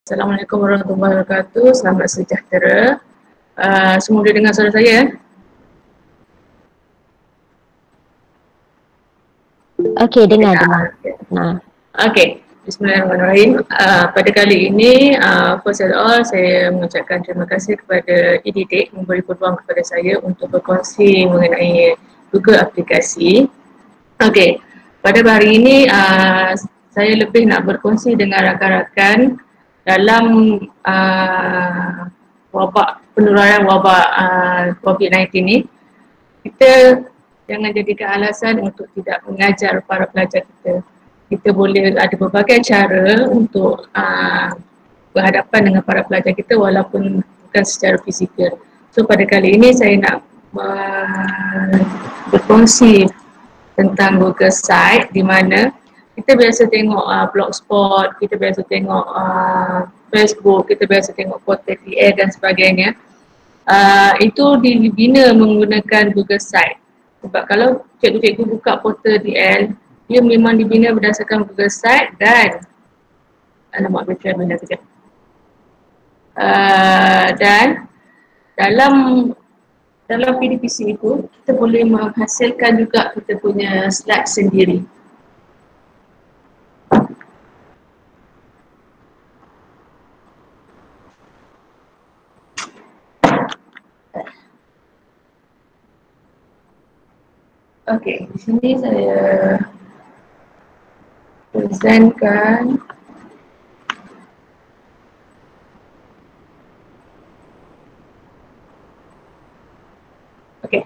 Assalamualaikum warahmatullahi wabarakatuh. Selamat sejahtera. Semua boleh dengar suara saya? Okey, dengar. Okey. Bismillahirrahmanirrahim. Pada kali ini, first of all, saya mengucapkan terima kasih kepada EDTech memberi peluang kepada saya untuk berkongsi mengenai Google aplikasi. Okey. Pada hari ini, saya lebih nak berkongsi dengan rakan-rakan dalam penularan wabak COVID-19 ni. Kita jangan jadikan alasan untuk tidak mengajar para pelajar kita. Kita boleh ada berbagai cara untuk berhadapan dengan para pelajar kita walaupun bukan secara fizikal. So pada kali ini saya nak berkongsi tentang Google Site di mana kita biasa tengok Blogspot, kita biasa tengok Facebook, kita biasa tengok portal TL dan sebagainya. Itu dibina menggunakan Google Site. Sebab kalau cikgu-cikgu buka portal DL, dia memang dibina berdasarkan Google Site dan dan dalam PDPC itu kita boleh menghasilkan juga kita punya slide sendiri. Okey, di sini saya presentkan. Okey.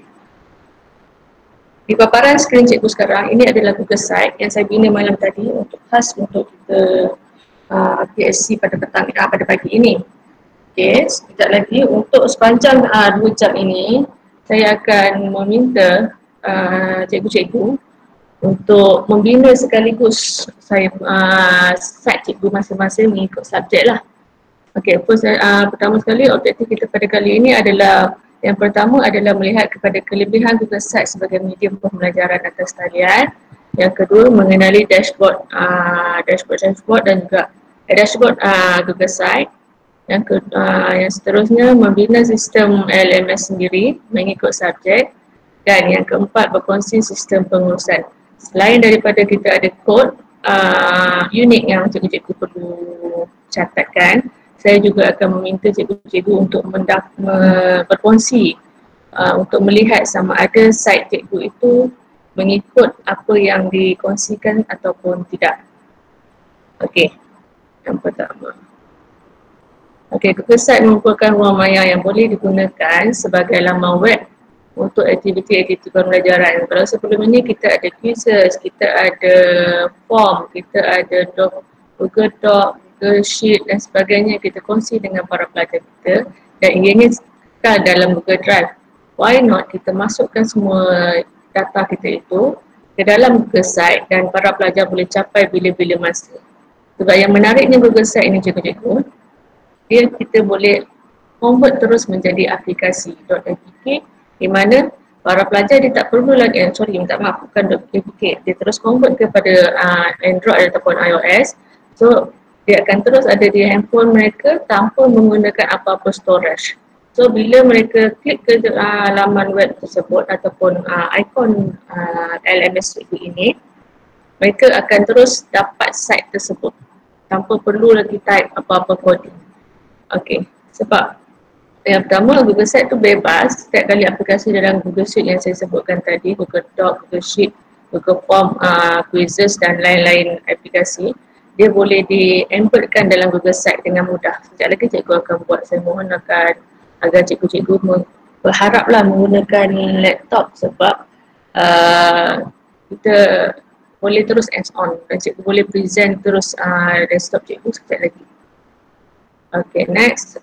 Di paparan skrin cikgu sekarang, ini adalah Google Site yang saya bina malam tadi khas untuk kita PSC pada pagi ini. Okey, sekejap lagi untuk sepanjang 2 jam ini, saya akan meminta cikgu-cikgu untuk membina sekaligus saya site cikgu masing-masing mengikut subjek lah. Okey, pertama sekali objektif kita pada kali ini adalah yang pertama adalah melihat kepada kelebihan Google Site sebagai medium pembelajaran atas talian. Yang kedua mengenali dashboard dan juga dashboard Google Site. Yang seterusnya membina sistem LMS sendiri mengikut subjek. Dan yang keempat berkongsi sistem pengurusan. Selain daripada kita ada kod unik yang cikgu-cikgu perlu catatkan, saya juga akan meminta cikgu-cikgu untuk berkongsi untuk melihat sama ada site cikgu itu mengikut apa yang dikongsikan ataupun tidak. Okey, yang pertama. Okey, Google Site merupakan ruang maya yang boleh digunakan sebagai laman web untuk aktiviti-aktiviti pembelajaran. Kalau sebelum ini kita ada quizzes, kita ada form, kita ada Google Doc, Google Sheet dan sebagainya kita kongsi dengan para pelajar kita dan ianya kekal dalam Google Drive. Why not kita masukkan semua data kita itu ke dalam Google Site dan para pelajar boleh capai bila-bila masa. Sebab yang menariknya Google Site ini cikgu-cikgu, kita boleh convert terus menjadi aplikasi .apk di mana para pelajar dia tak perlu lagi, minta maaf, bukan .apk, dia terus convert kepada Android ataupun iOS. So dia akan terus ada di handphone mereka tanpa menggunakan apa-apa storage. So bila mereka klik ke laman web tersebut ataupun ikon LMS ini, mereka akan terus dapat site tersebut tanpa perlu lagi type apa-apa coding. Okey, sebab yang pertama Google Site tu bebas. Setiap kali aplikasi dalam Google Sheet yang saya sebutkan tadi, Google Doc, Google Sheet, Google Form, quizzes dan lain-lain aplikasi, dia boleh di-embedkan dalam Google Site dengan mudah. Sekejap lagi cikgu akan buat, saya mohon agar cikgu-cikgu berharaplah menggunakan laptop sebab kita boleh terus hands-on dan cikgu boleh present terus desktop cikgu sekejap lagi. Okay, next.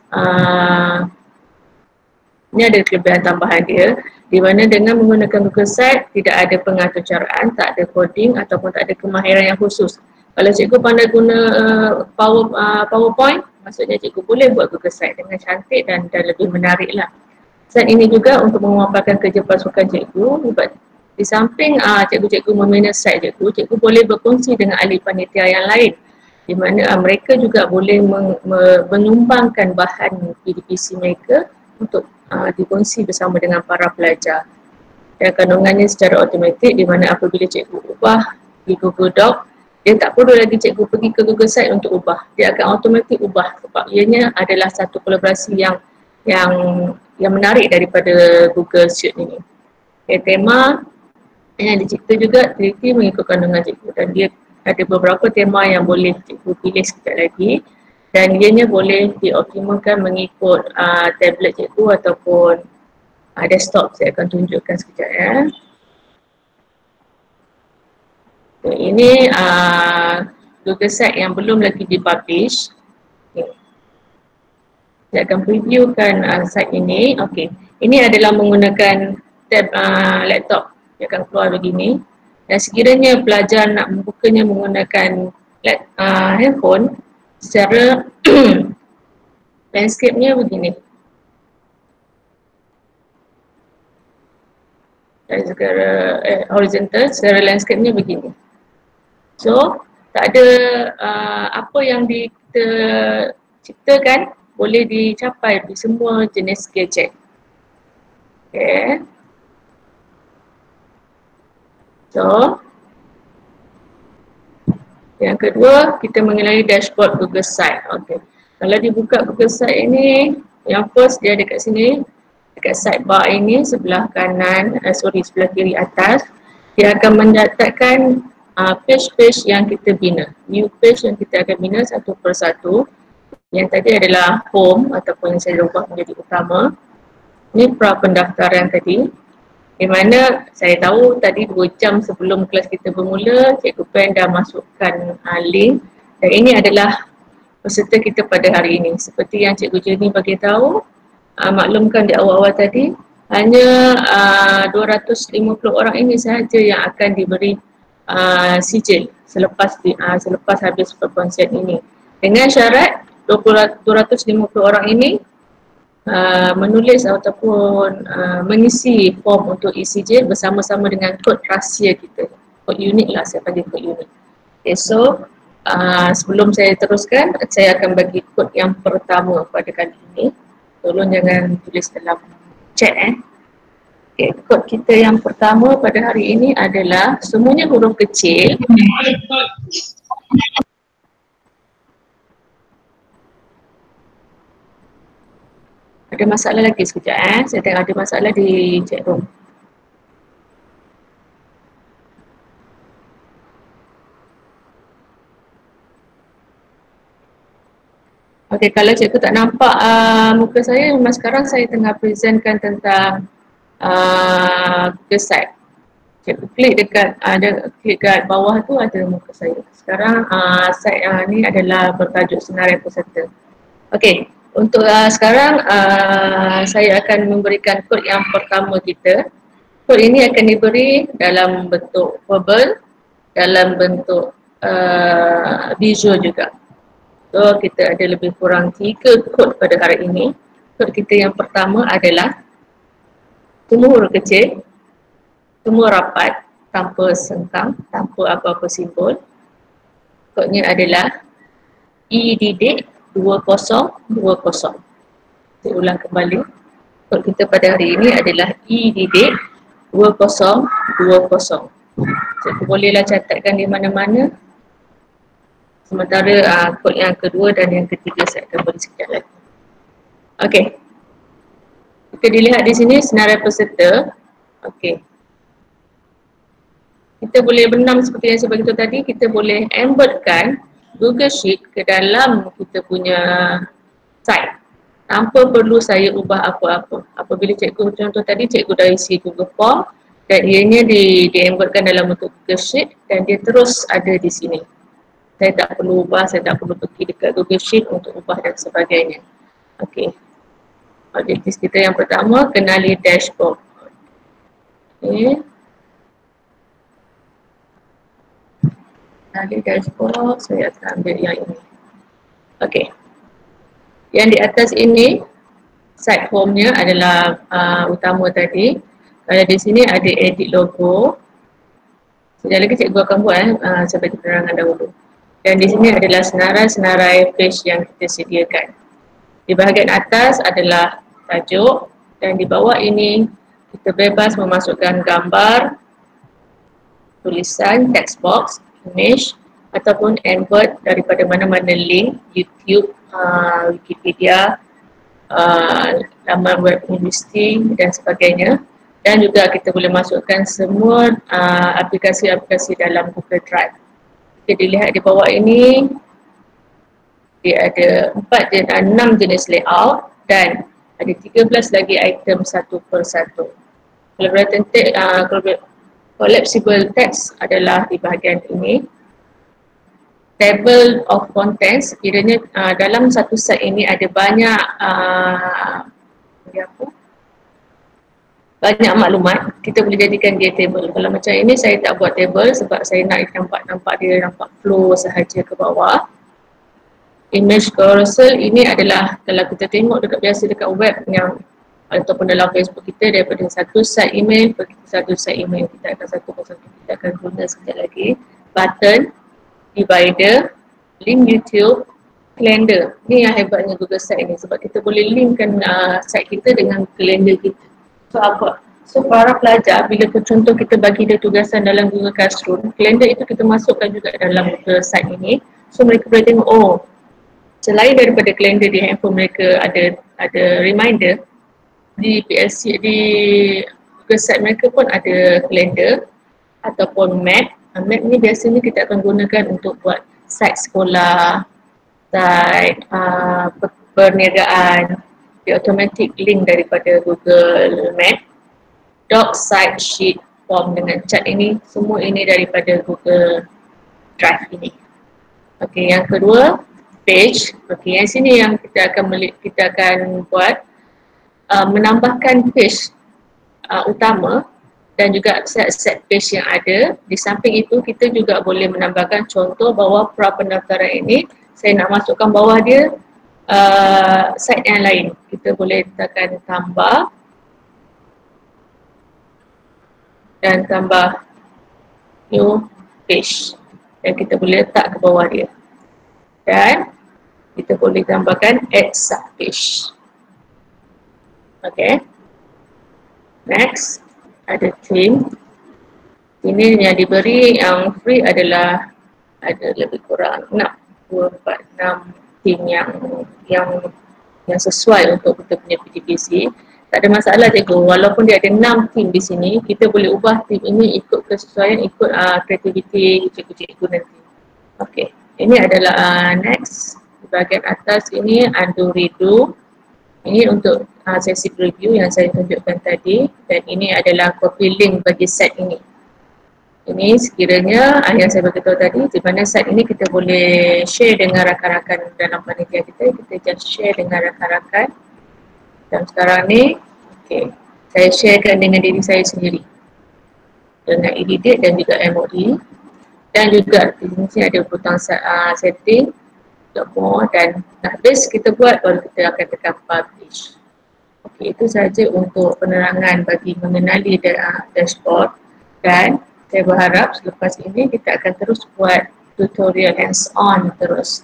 Ini ada kelebihan tambahan dia di mana dengan menggunakan Google Site tidak ada pengaturcaraan, tak ada coding ataupun tak ada kemahiran yang khusus. Kalau cikgu pandai guna PowerPoint, maksudnya cikgu boleh buat Google Site dengan cantik dan lebih menarik lah. Site ini juga untuk memaparkan kerja pasukan cikgu. Di samping cikgu-cikgu membina site cikgu boleh berkongsi dengan ahli panitia yang lain di mana mereka juga boleh menyumbangkan bahan PDPC mereka untuk dikongsi bersama dengan para pelajar. Dan kandungannya secara automatik di mana apabila cikgu ubah di Google Doc, dia tak perlu lagi cikgu pergi ke Google Site untuk ubah. Dia akan automatik ubah sebab ianya adalah satu kolaborasi yang menarik daripada Google Sheet ini. Tema yang dicipta juga teliti mengikut kandungan cikgu dan dia ada beberapa tema yang boleh cikgu pilih sekejap lagi dan ianya boleh dioptimalkan mengikut tablet cikgu ataupun desktop. Saya akan tunjukkan sekejap ya. Okay, ini Google Site yang belum lagi dipublish. Okay. Saya akan previewkan site ini. Okay. Ini adalah menggunakan tab laptop. Dia akan keluar begini. Dan sekiranya pelajar nak membukanya menggunakan handphone, secara landscape-nya begini. Dan secara horizontal, secara landscape-nya begini. So, tak ada apa yang kita ciptakan boleh dicapai di semua jenis gadget. Okay. So, yang kedua, kita mengenali dashboard Google Site. Okay. Kalau dibuka Google Site ini, yang first dia dekat sini, dekat sidebar ini sebelah kanan, sebelah kiri atas, dia akan mencatatkan page-page yang kita bina. New page yang kita akan bina satu persatu. Yang tadi adalah home ataupun yang saya ubah menjadi utama. Ini pra pendaftaran tadi. Di mana saya tahu tadi 2 jam sebelum kelas kita bermula, Cikgu Pen dah masukkan link dan ini adalah peserta kita pada hari ini. Seperti yang Cikgu Jenny bagi tahu, maklumkan di awal-awal tadi, hanya 250 orang ini sahaja yang akan diberi sijil selepas habis perkongsian ini. Dengan syarat 250 orang ini menulis ataupun mengisi form untuk ECJ bersama-sama dengan kod rahsia kita. Kod unik lah, saya panggil kod unik. Okay, so sebelum saya teruskan, saya akan bagi kod yang pertama pada kali ini. Tolong jangan tulis dalam chat Okay, kod kita yang pertama pada hari ini adalah semuanya huruf kecil. Ada masalah lagi sekejap saya tengok ada masalah di chat room. Okey, kalau cikgu tak nampak muka saya, memang sekarang saya tengah presentkan tentang Google Site. Cikgu klik dekat klik kat bawah tu ada muka saya. Sekarang site ni adalah bertajuk senarai peserta. Okey, untuk sekarang saya akan memberikan kod yang pertama kita. Kod ini akan diberi dalam bentuk verbal, dalam bentuk visual juga. So, kita ada lebih kurang 3 kod pada hari ini. Kod kita yang pertama adalah semua huruf kecil, semua rapat, tanpa sengkang, tanpa apa-apa simbol. Kodnya adalah E2020. Saya ulang kembali. Kod kita pada hari ini adalah E2020. Cikgu bolehlah catatkan di mana-mana. Sementara kod yang kedua dan yang ketiga saya akan beri sekejap lagi. Okey. Kita dilihat di sini senarai peserta. Okey. Kita boleh benam seperti yang saya beritahu tadi, kita boleh embedkan Google Sheet ke dalam kita punya site tanpa perlu saya ubah apa-apa. Apabila cikgu contoh tadi, cikgu dah isi Google Form dan ianya di-embedkan dalam bentuk Google Sheet dan dia terus ada di sini. Saya tak perlu ubah, saya tak perlu pergi dekat Google Sheet untuk ubah dan sebagainya. Okey. Objektif kita yang pertama, kenali dashboard. Okey. Kenali dashboard, saya akan ambil yang ini. Okey. Yang di atas ini, site home-nya adalah utama tadi. Kalau di sini ada edit logo. Sekejap lagi cikgu akan buat saya bagi penerangan dahulu. Dan di sini adalah senarai-senarai page yang kita sediakan. Di bahagian atas adalah tajuk dan di bawah ini kita bebas memasukkan gambar, tulisan, text box, image ataupun embed daripada mana-mana link, YouTube, Wikipedia, laman web listing dan sebagainya. Dan juga kita boleh masukkan semua aplikasi-aplikasi dalam Google Drive. Kita dilihat di bawah ini, dia ada 6 jenis layout dan ada 13 lagi item satu per satu. Collapsible text adalah di bahagian ini. Table of contents, kiranya dalam satu set ini ada banyak banyak maklumat, kita boleh jadikan dia table. Kalau macam ini saya tak buat table sebab saya nak nampak dia nampak flow sahaja ke bawah. Image carousel ini adalah kalau kita tengok biasa dekat web yang ataupun dalam Facebook kita, daripada satu site email pergi ke satu site email, kita akan satu persatu kita akan guna sekejap lagi. Button, divider, link YouTube, calendar. Ni yang hebatnya Google Site ni sebab kita boleh linkkan site kita dengan kalender kita. So apa? So para pelajar bila contoh kita bagi dia tugasan dalam Google Classroom, kalender itu kita masukkan juga dalam Google Site ini. So mereka boleh tengok, oh selain daripada kalender di handphone mereka ada reminder, di PLC, di Google Site mereka pun ada kalender ataupun map. Map ni biasanya kita akan gunakan untuk buat site sekolah, site perniagaan, di automatic link daripada Google Map. Doc, site, sheet, form dengan chat ini, semua ini daripada Google Drive ini. Okey, yang kedua, page. Okey, yang sini yang kita akan buat menambahkan page utama dan juga set page yang ada. Di samping itu kita juga boleh menambahkan contoh bawah pra pendaftaran ini saya nak masukkan bawah dia site yang lain. Kita boleh tekan tambah dan tambah new page dan kita boleh letak ke bawah dia. Dan kita boleh tambahkan add sub page. Okay. Next, ada theme. Ini yang diberi yang free adalah ada lebih kurang 6, 2, 4, 6 theme yang sesuai untuk kita punya PTPC. Tak ada masalah cikgu, walaupun dia ada 6 theme di sini, kita boleh ubah theme ini ikut kesesuaian, ikut kreativiti cikgu-cikgu nanti. Okey, ini adalah next. Di bahagian atas ini undo redo. Ini untuk sesi preview yang saya tunjukkan tadi, dan ini adalah copy link bagi set ini. Ini sekiranya yang saya beritahu tadi, di mana set ini kita boleh share dengan rakan-rakan dalam panitia kita just share dengan rakan-rakan. Dan sekarang ni, okay, saya sharekan dengan diri saya sendiri dengan edit dan juga MOE, dan juga di sini ada butang setting untuk more, dan habis kita buat baru kita akan tekan publish. Okey, itu sahaja untuk penerangan bagi mengenali dashboard, dan saya berharap selepas ini kita akan terus buat tutorial hands on terus.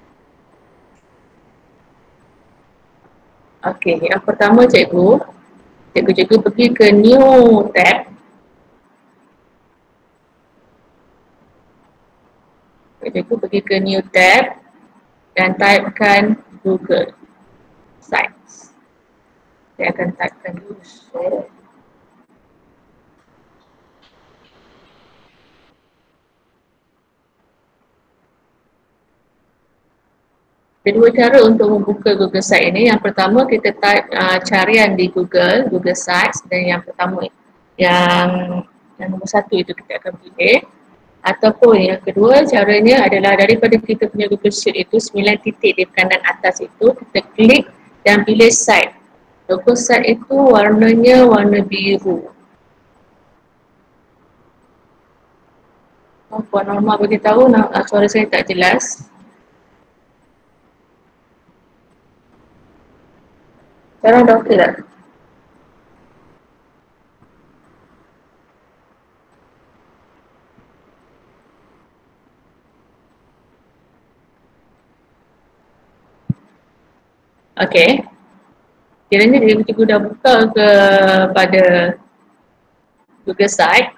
Okey, yang pertama cikgu pergi ke new tab. Cikgu pergi ke new tab dan typekan Google Sites. Saya akan typekan dulu. Ada dua cara untuk membuka Google Sites ini. Yang pertama kita type carian di Google Sites, dan yang pertama yang nombor satu itu kita akan pilih. Ataupun yang kedua caranya adalah daripada kita punya Google Sheet itu 9 titik di kanan atas itu, kita klik dan pilih site. Logo site itu warnanya warna biru. Puan Norma beritahu suara saya tak jelas. Sekarang dah okey tak? Okey. Kiranya cikgu dah buka ke pada Google Site.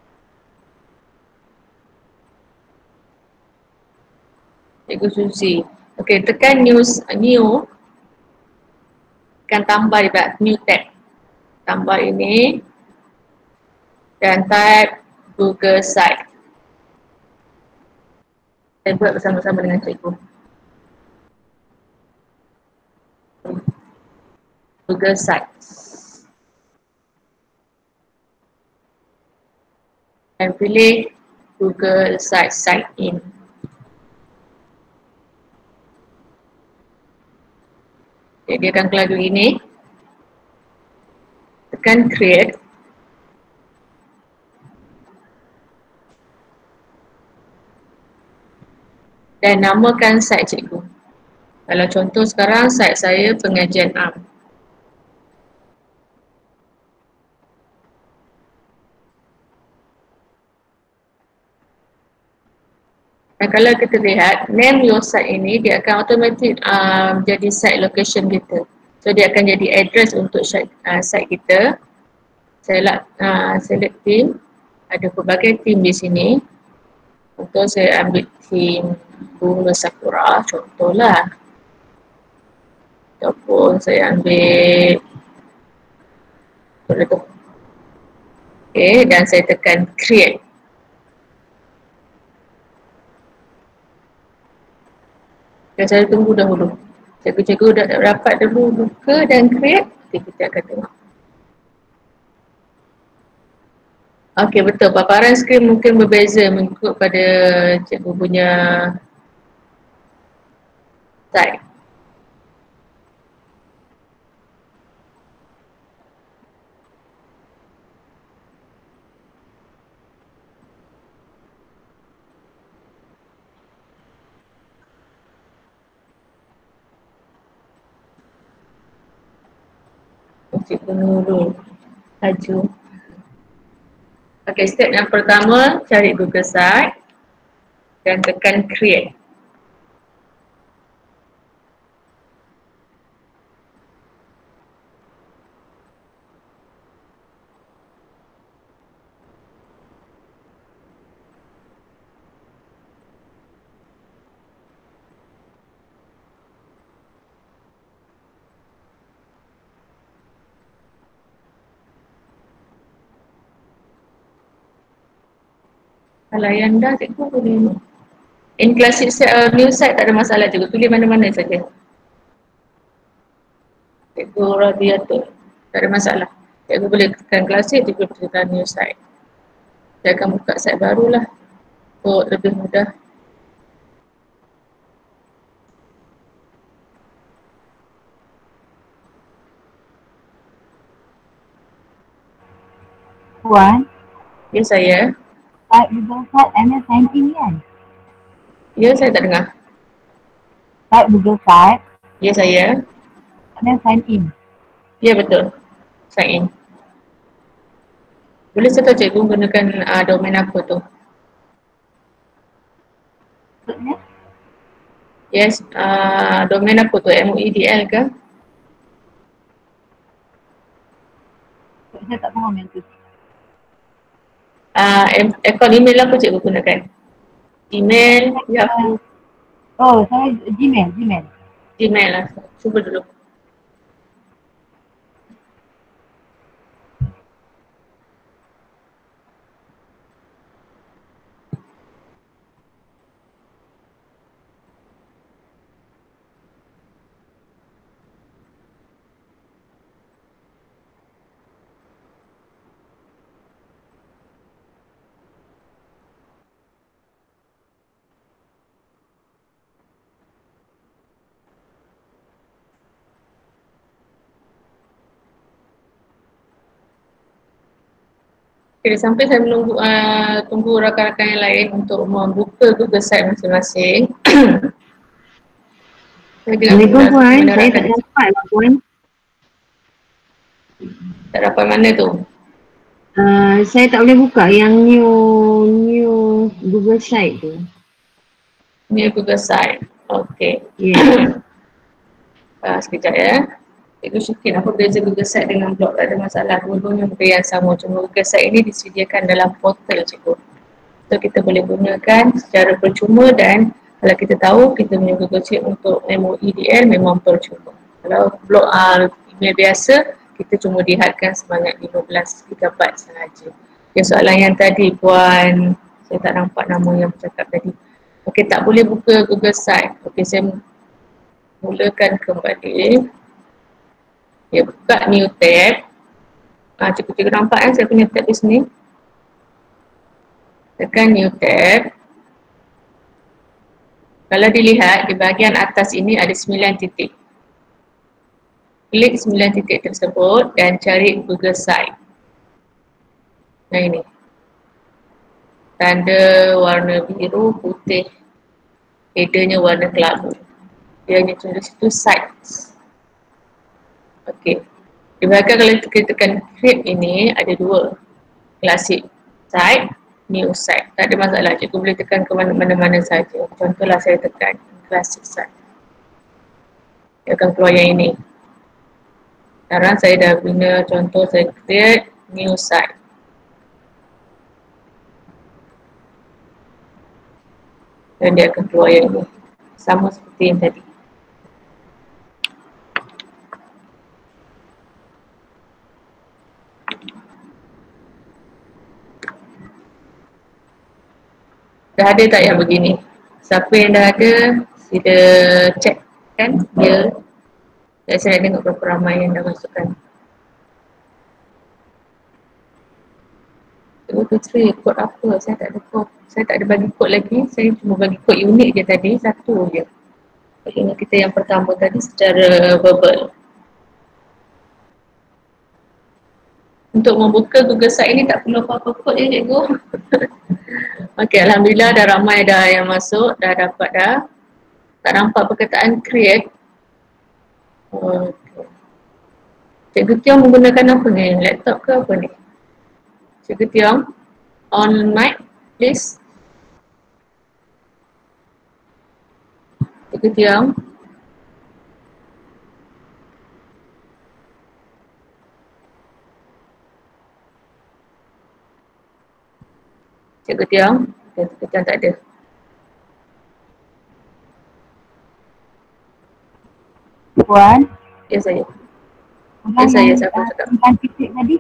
Cikgu Suzy. Okey, tekan new, tekan tambah di belakang new tab. Tambah ini dan type Google Site. Saya buat bersama-sama dengan cikgu. Google Sites. Dan pilih Google Sites Sign In. Jadi dia akan keluar dulu ini. Tekan create. Dan namakan site cikgu. Kalau contoh sekarang site saya pengajian am. Dan kalau kita lihat name your site ini, dia akan automatic jadi site location kita. So dia akan jadi address untuk site kita. Saya select team. Ada pelbagai team di sini. Untuk saya ambil team bunga sakura contohlah. Ataupun saya ambil okey, dan saya tekan create. Dan saya tunggu dahulu. Cikgu-cikgu dah rapat dulu buka dan create. Okay, kita akan tengok. Okey, betul. Paparan skrin mungkin berbeza mengikut pada cikgu punya site. Cikgu Nurul laju. Okey, step yang pertama cari Google Site dan tekan create. Kalau yang dah cikgu boleh. In classic new site tak ada masalah cikgu. Pilih mana-mana saja. Cikgu Rabiatul. Tak ada masalah. Cikgu boleh tekan klasik, cikgu boleh tekan new site. Dia akan buka site barulah. Untuk lebih mudah. Puan, Ya saya. type Google Site and then sign in kan? Ya saya tak dengar. Type Google Site Ya saya. and then sign in. Ya betul. Sign in. Boleh saya tahu cikgu gunakan domain apa tu? Maksudnya, Yes, domain apa tu? MUIDL ke? saya tak faham yang tu. Akaun email apa cikgu gunakan? Email, Yahoo, Oh, saya Gmail. Gmail lah. Cuba dulu. Okay, sampai saya menunggu tunggu rakan-rakan yang lain untuk membuka Google Site masing-masing. Assalamualaikum Puan, saya tak dapat lah Puan. Tak dapat mana tu? Saya tak boleh buka yang new Google Site tu. Ni Google Site. Okay. Yes. Sekejap ya. Cikgu Syukin, apa beza Google Site dengan blog? Tak ada masalah, dua-duanya benda yang sama. Cuma Google Site ini disediakan dalam portal cikgu. So kita boleh gunakan secara percuma, dan kalau kita tahu kita punya Google Sheet untuk MOEDL memang percuma. Kalau blog email biasa, kita cuma dihadkan sebanyak 15 GB sahaja. Okay, soalan yang tadi Puan, saya tak nampak nama yang bercakap tadi. Okey, tak boleh buka Google Site. Okey, saya mulakan kembali. Ya, buka new tab. Cikgu nampak kan saya punya tab di sini. Tekan new tab. Kalau dilihat di bahagian atas ini ada 9 titik. Klik 9 titik tersebut dan cari Google Site. Nah ini. Tanda warna biru, putih. Headernya warna kelabu. Dia hanya tulis situ sites. Okey. Di bahagian kalau kita tekan create ini ada dua. Classic site, new site. Tak ada masalah. Cikgu boleh tekan ke mana-mana saja. Contohlah saya tekan classic site. Dia akan keluar yang ini. Sekarang saya dah guna contoh, saya create new site. Dan dia akan keluar yang ini. Sama seperti yang tadi. Dah ada tak yang begini? Siapa yang dah ada, sila check kan dia. Saya nak tengok berapa ramai yang dah masukkan. Cikgu Puteri, kod apa? Saya tak ada kod. Saya tak ada bagi kod lagi. Saya cuma bagi kod unik je tadi. Satu je. Kod unik kita yang pertama tadi secara verbal. Untuk membuka Google Site ini tak perlu apa-apa kod je cikgu. Okey, Alhamdulillah dah ramai dah yang masuk. Dah dapat dah. Tak nampak perkataan create. Okay. Cikgu Tiong menggunakan apa ni? Laptop ke apa ni? Cikgu Tiong, on mic please. Cikgu Tiong. Cikgu Tiong. Cikgu Tiong tak ada. Puan, Ya saya. ulang saya, yang siapa cakap? 9 titik tadi.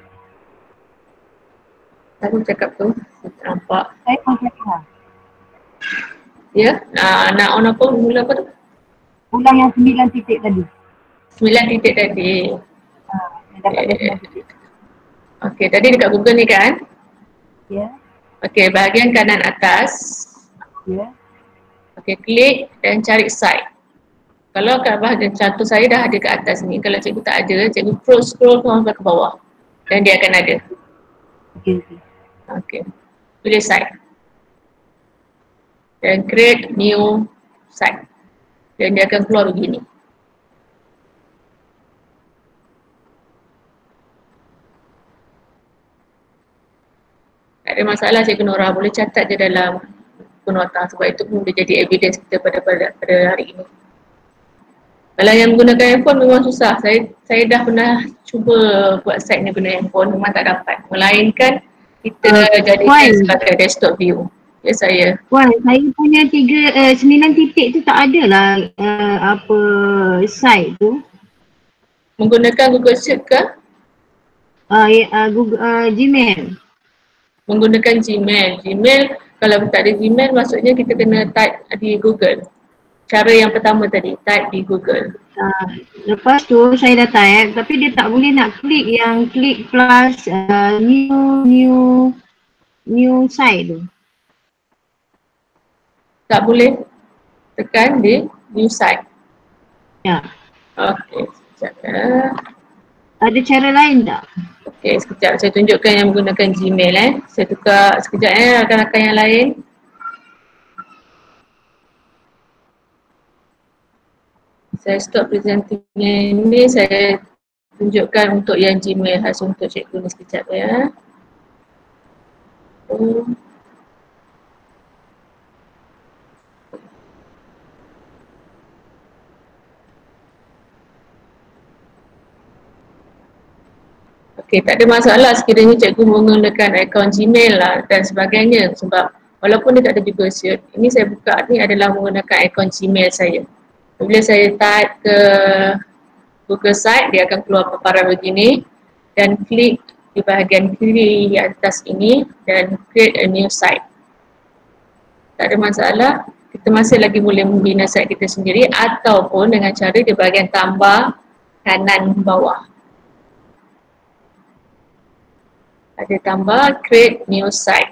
Siapa cakap tu? Saya tak nampak. Saya pun cakap. Ya, nak on apa? Mula apa tu? Ulang yang 9 titik tadi. 9 titik tadi. Saya dapat dah 9 titik. Okey, tadi dekat Google ni kan? Ya, Okey, bahagian kanan atas. ya. Okey, klik dan cari site. Kalau kat bahagian contoh saya dah ada kat atas ni. Kalau cikgu tak ada, cikgu scroll sampai ke bawah. Dan dia akan ada. Okey, okey. Okey. Pilih site. Dan create new site. Dan dia akan keluar begini. Tak ada masalah Cikgu Nora, boleh catat je dalam buku nota sebab itu pun boleh jadi evidence kita pada hari ini. Kalau yang menggunakan handphone memang susah. Saya dah pernah cuba buat site ni guna handphone, memang tak dapat. Melainkan kita jadikan sebagai desktop view. Ya saya. Wah, saya punya 9 titik tu tak ada lah apa site tu. Menggunakan Google Sheet ke? Google, Gmail. Menggunakan Gmail. Gmail, kalau tak ada Gmail maksudnya kita kena type di Google. Cara yang pertama tadi, type di Google. Lepas tu saya dah type tapi dia tak boleh nak klik yang klik plus new site tu. Tak boleh tekan di new site. Ya. Okey, sekejap ya. Ada cara lain tak? Okey, sekejap saya tunjukkan yang menggunakan Gmail Saya tukar sekejap rakan-rakan yang lain. Saya stop presenting ini, saya tunjukkan untuk yang Gmail khas untuk cikgu ni sekejap ya. Okey, tak ada masalah sekiranya cikgu menggunakan akaun Gmail lah dan sebagainya, sebab walaupun dia tak ada Google Sheet, ini saya buka ni adalah menggunakan akaun Gmail saya. Bila saya type ke Google Site, dia akan keluar paparan begini dan klik di bahagian kiri di atas ini dan create a new site. Tak ada masalah, kita masih lagi boleh membina site kita sendiri ataupun dengan cara di bahagian tambah kanan bawah. Ada tambah create new site.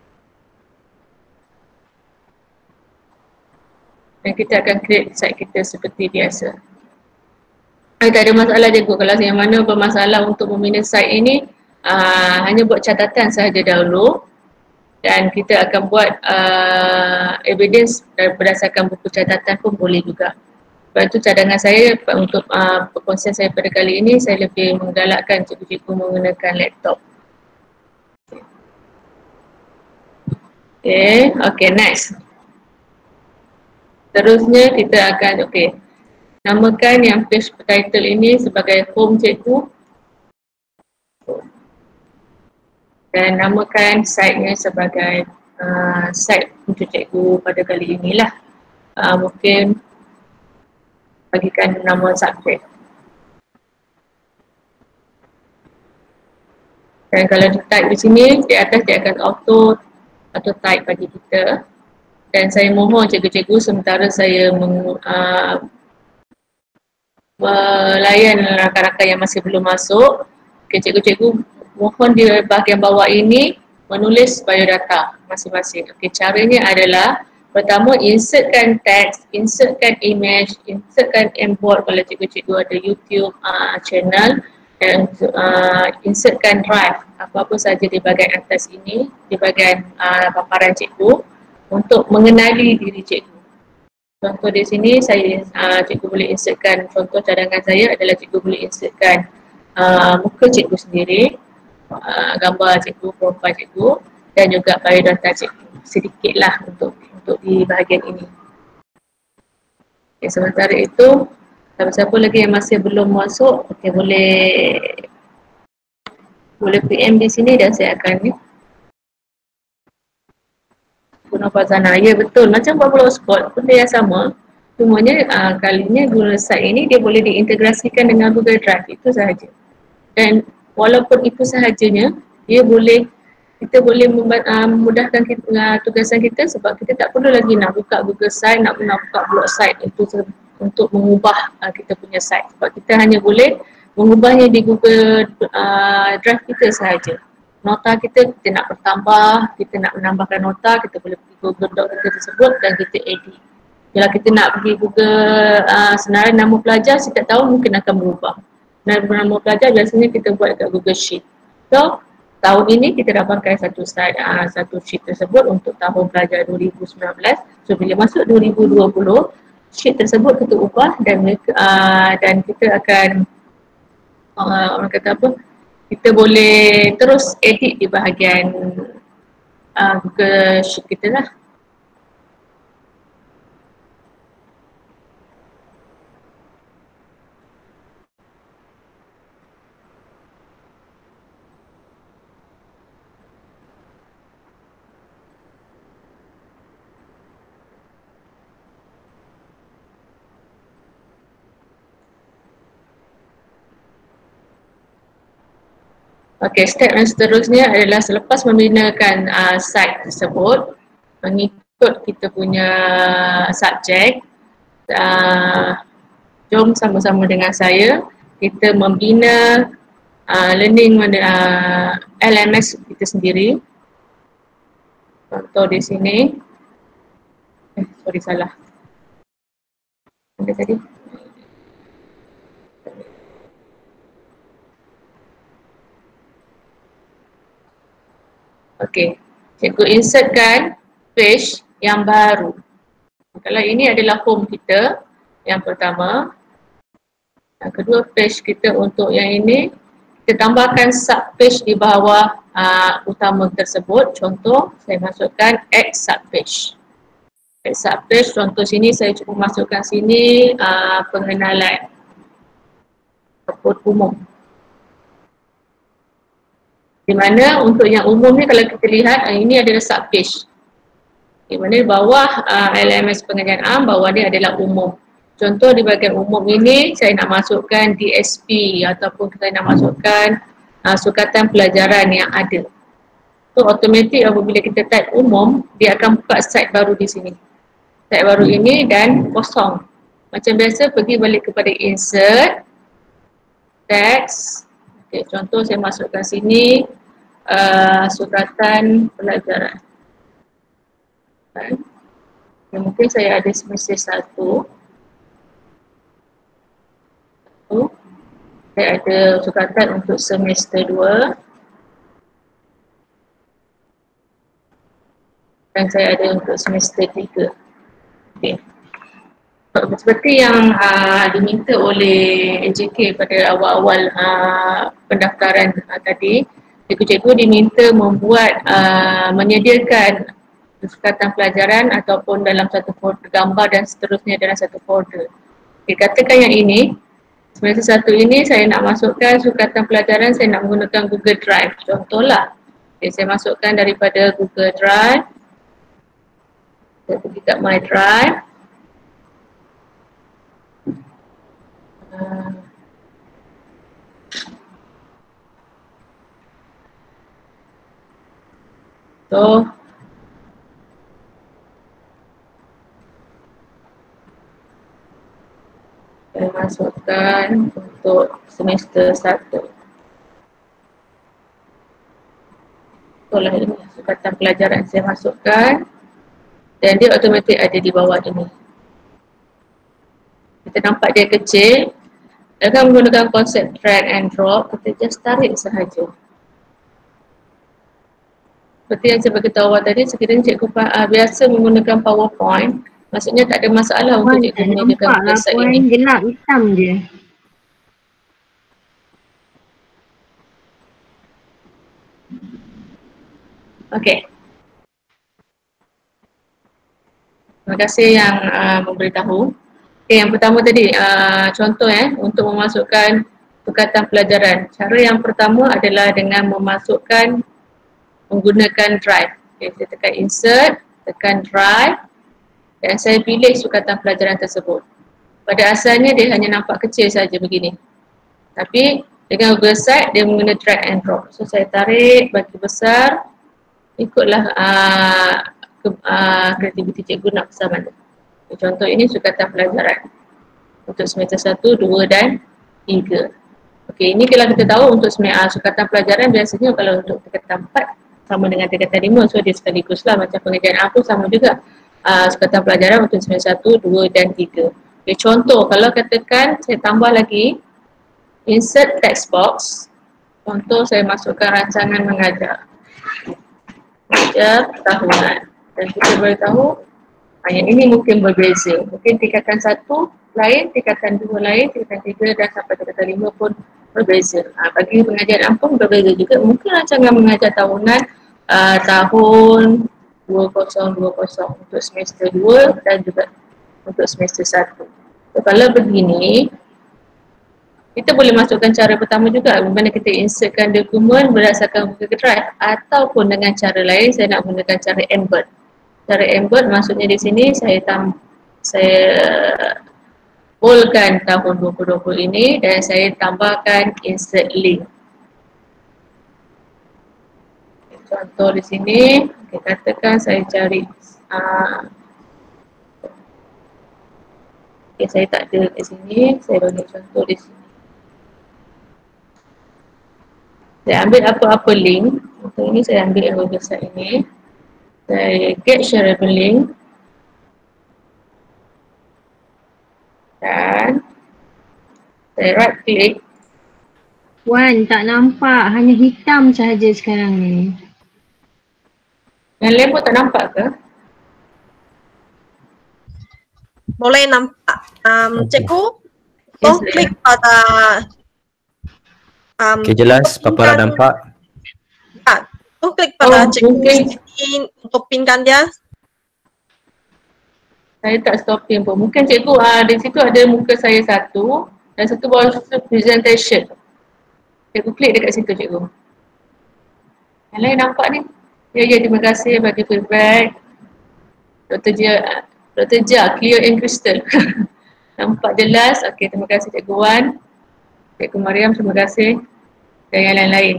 Dan kita akan create site kita seperti biasa. Tak ada masalah cikgu, kalau yang mana bermasalah untuk membina site ini, hanya buat catatan sahaja dahulu dan kita akan buat evidence berdasarkan buku catatan pun boleh juga. Sebab itu cadangan saya untuk perkongsian saya pada kali ini, saya lebih menggalakkan cikgu-cikgu menggunakan laptop. Okay, next. Terusnya kita akan, namakan yang page title ini sebagai home cikgu dan namakan site-nya sebagai site untuk cikgu pada kali inilah. Mungkin bagikan nama subjek. Dan kalau di type di sini, di atas dia akan auto type bagi kita. Dan saya mohon cikgu-cikgu sementara saya melayan rakan-rakan yang masih belum masuk, cikgu-cikgu mohon di bahagian bawah ini menulis biodata masing-masing. Caranya adalah pertama insertkan teks, insertkan image, insertkan import kalau cikgu-cikgu ada YouTube channel, dan insertkan drive apa-apa saja di bahagian atas ini, di bahagian paparan cikgu untuk mengenali diri cikgu. Contoh di sini saya cikgu boleh insertkan, contoh cadangan saya adalah cikgu boleh insertkan muka cikgu sendiri, gambar cikgu, profil cikgu dan juga biodata cikgu sedikitlah untuk di bahagian ini. Sementara itu siapa lagi yang masih belum masuk, boleh PM di sini dan saya akan guna Fazana. Ya betul, macam buat blogspot benda yang sama, cumanya kali ini guna site ini dia boleh diintegrasikan dengan Google Drive, itu sahaja. Dan walaupun itu sahajanya, kita boleh memudahkan tugasan kita sebab kita tak perlu lagi nak buka Google Site, nak buka blog site itu untuk mengubah kita punya site, sebab kita hanya boleh mengubahnya di Google Drive kita sahaja. Nota kita nak bertambah, kita nak menambahkan nota, kita boleh pergi Google Doc kita tersebut dan kita edit. Kalau kita nak pergi Google senarai nama pelajar, setiap tahun mungkin akan berubah. Nama pelajar biasanya kita buat kat Google Sheet. So, tahun ini kita dapatkan satu sheet tersebut untuk tahun pelajar 2019. So, bila masuk 2020, sheet tersebut kita ubah dan kita akan orang kata apa, kita boleh terus edit di bahagian Google Sheet kita lah. Step yang seterusnya adalah selepas membinakan site tersebut, mengikut kita punya subjek, jom sama-sama dengan saya, kita membina learning LMS kita sendiri. Contoh di sini, salah. Ada tadi? Cikgu insertkan page yang baru. Kalau ini adalah home kita, yang pertama. Yang kedua, page kita untuk yang ini, kita tambahkan sub page di bawah utama tersebut. Contoh, saya masukkan add sub page. Add sub page, contoh sini saya cuba masukkan sini pengenalan report umum. Di mana untuk yang umum ni kalau kita lihat ini adalah subpage. Di mana di bawah LMS pengajian am, bawah dia adalah umum. Contoh di bahagian umum ini saya nak masukkan DSP ataupun saya nak masukkan sukatan pelajaran yang ada. So automatik apabila kita type umum, dia akan buka site baru di sini. Site baru ini dan kosong. Macam biasa pergi balik kepada insert, text. Okay, contoh saya masukkan sini sukatan pelajaran. Dan mungkin saya ada semester 1. Saya ada sukatan untuk semester 2. Dan saya ada untuk semester 3. Okay. Seperti yang diminta oleh AJK pada awal-awal pendaftaran tadi, cikgu-cikgu diminta membuat, menyediakan sukatan pelajaran ataupun dalam satu folder gambar dan seterusnya dalam satu folder. Okay, katakan yang ini, semester 1 ini saya nak masukkan sukatan pelajaran, saya nak menggunakan Google Drive. Contohlah, okay, saya masukkan daripada Google Drive. Saya pergi kat My Drive. So, saya masukkan untuk semester 1. Itulah ini sukatan pelajaran saya masukkan dan dia automatik ada di bawah ini. Kita nampak dia kecil. Dengan menggunakan konsep drag and drop, kita just tarik sahaja. Seperti yang saya beritahu awal tadi, sekiranya cikgu biasa menggunakan PowerPoint, maksudnya tak ada masalah untuk cikgu menyediakan website ini. Gelap hitam je. Okey. Terima kasih yang memberitahu. Okay, yang pertama tadi, contoh untuk memasukkan sukatan pelajaran. Cara yang pertama adalah dengan memasukkan menggunakan drive. Okay, saya tekan insert, tekan drive dan saya pilih sukatan pelajaran tersebut. Pada asalnya dia hanya nampak kecil saja begini. Tapi dengan Google Site dia menggunakan drag and drop. So saya tarik bagi besar, ikutlah kreativiti cikgu nak besar mana. Contoh ini sukatan pelajaran untuk semester 1, 2 dan 3. Okey, ini kalau kita tahu untuk sukatan pelajaran biasanya kalau untuk tingkatan 4 sama dengan tingkatan 5, so dia sekaligus lah macam pengajian aku sama juga. Sukatan pelajaran untuk semester 1, 2 dan 3. Okey, contoh kalau katakan saya tambah lagi insert text box. Contoh saya masukkan rancangan mengajar tahunan dan kita beritahu yang ini mungkin berbeza. Mungkin tingkatan 1 lain, tingkatan 2 lain, tingkatan 3 dan sampai tingkatan 5 pun berbeza. Bagi pengajian pun berbeza juga. Mungkin rancangan mengajar tahunan tahun 2020 untuk semester 2 dan juga untuk semester 1. So, kalau begini, kita boleh masukkan cara pertama juga, di mana kita insertkan dokumen berdasarkan Google Drive ataupun dengan cara lain, saya nak gunakan cara embed. Cara embed maksudnya di sini saya boldkan tahun 2020 ini dan saya tambahkan insert link. Contoh di sini, kita katakan saya cari saya tak ada di sini, saya bagi contoh di sini. Saya ambil apa-apa link. Untuk ini saya ambil yang website ini. Saya get shareable link dan saya right click. Wan, tak nampak, hanya hitam sahaja sekarang ni. Yang lain pun tak nampak ke? Boleh nampak. Cikgu, Yes, klik pada Okey, jelas, Papa dah nampak. klik pada cikgu mungkin untuk pinkan dia. saya tak stopping pun. Mungkin cikgu di situ ada muka saya satu dan satu bawah itu presentation. Cikgu klik dekat situ cikgu. Yang lain nampak ni? Ya, terima kasih bagi feedback. Dr. Jia, clear and crystal. Nampak jelas. Okey, terima kasih Cikgu Wan. Cikgu Mariam, terima kasih. Dan yang lain-lain.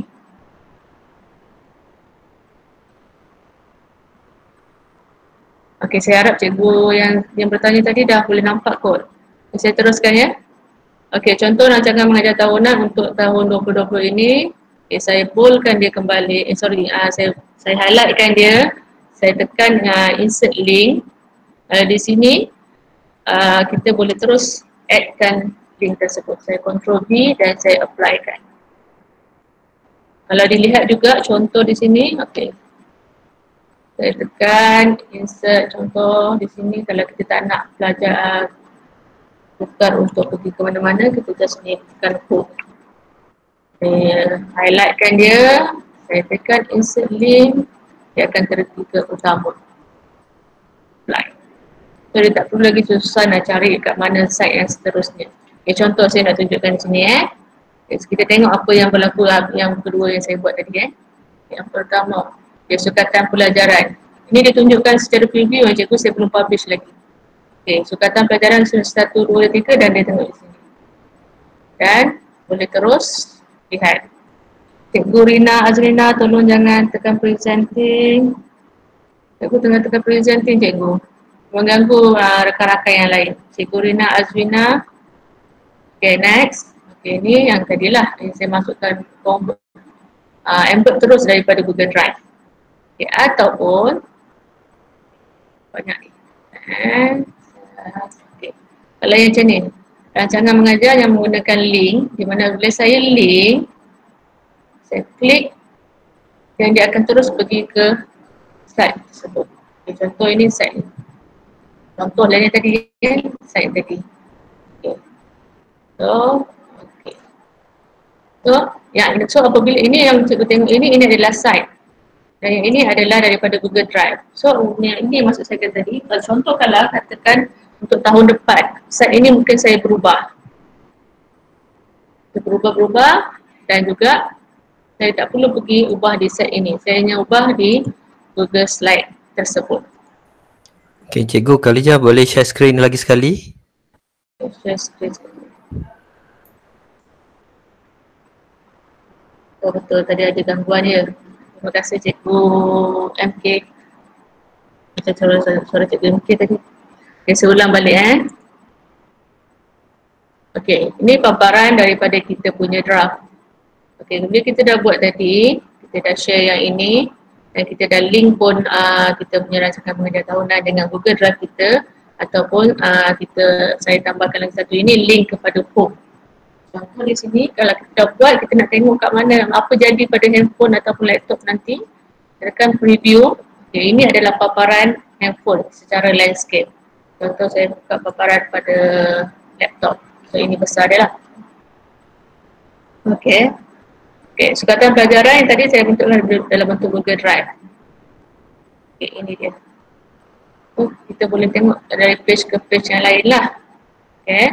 Okey, saya harap cikgu yang bertanya tadi dah boleh nampak kot. Saya teruskan ya. Okey, contoh rancangan mengajar tahunan untuk tahun 2020 ini. Saya boldkan dia kembali. Saya highlightkan dia. Saya tekan insert link. Di sini kita boleh terus addkan link tersebut. Saya Ctrl V dan saya applykan. Kalau dilihat juga contoh di sini, okey. Saya tekan insert contoh di sini. Kalau kita tak nak belajar tukar untuk pergi ke mana-mana, kita just tekan code. Saya highlightkan dia, saya tekan insert link, dia akan terhenti ke utama. Apply. So dia tak perlu lagi susah nak cari kat mana site yang seterusnya. Okay, contoh saya nak tunjukkan di sini Okay, kita tengok apa yang berlaku yang kedua yang saya buat tadi Yang pertama, sukatan pelajaran. Ini ditunjukkan secara preview yang cikgu saya belum publish lagi. Okay, sukatan pelajaran 1, 2, 3 dan dia tengok di sini. Dan boleh terus lihat. Cikgu Rina Azrina, tolong jangan tekan presenting. Cikgu tengah tekan presenting cikgu. Mengganggu rakan-rakan yang lain. Cikgu Rina Azrina. Okay, next. Okay, ini yang tadilah yang saya masukkan embed terus daripada Google Drive. Okay, ataupun banyak ni. Okay. Kalau yang macam ni, rancangan mengajar yang menggunakan link, di mana bila saya link, saya klik dan dia akan terus pergi ke site tersebut. Okay, contoh ini site ni. Contoh lainnya tadi site tadi. Okay. So apabila ini yang cikgu tengok ini adalah site. Dan yang ini adalah daripada Google Drive. So yang ini maksud saya tadi, kalau contoh kalau katakan untuk tahun depan, site ini mungkin saya berubah. Berubah-berubah dan juga saya tak perlu pergi ubah di site ini. Saya hanya ubah di Google Slide tersebut. Okey, cikgu Khalija boleh share screen lagi sekali? Share screen. Oh, betul, tadi ada gangguan dia. Terima kasih cikgu MK. Macam suara cikgu MK tadi. Okay, saya ulang balik Okay, ini paparan daripada kita punya draft. Okay, kemudian kita dah buat tadi, kita dah share yang ini dan kita dah link pun kita punya rancangan mengajar tahunan dengan Google Drive kita ataupun saya tambahkan lagi satu ini link kepada home. Contoh di sini kalau kita buat, kita nak tengok kat mana apa jadi pada handphone ataupun laptop nanti, tekan preview. Okay, ini adalah paparan handphone secara landscape. Contoh saya buka paparan pada laptop. So ini besar dia lah. Okay. Okay, sukatan pelajaran yang tadi saya bentukkan dalam bentuk Google Drive. Okay, ini dia. Kita boleh tengok dari page ke page yang lain lah. Okay.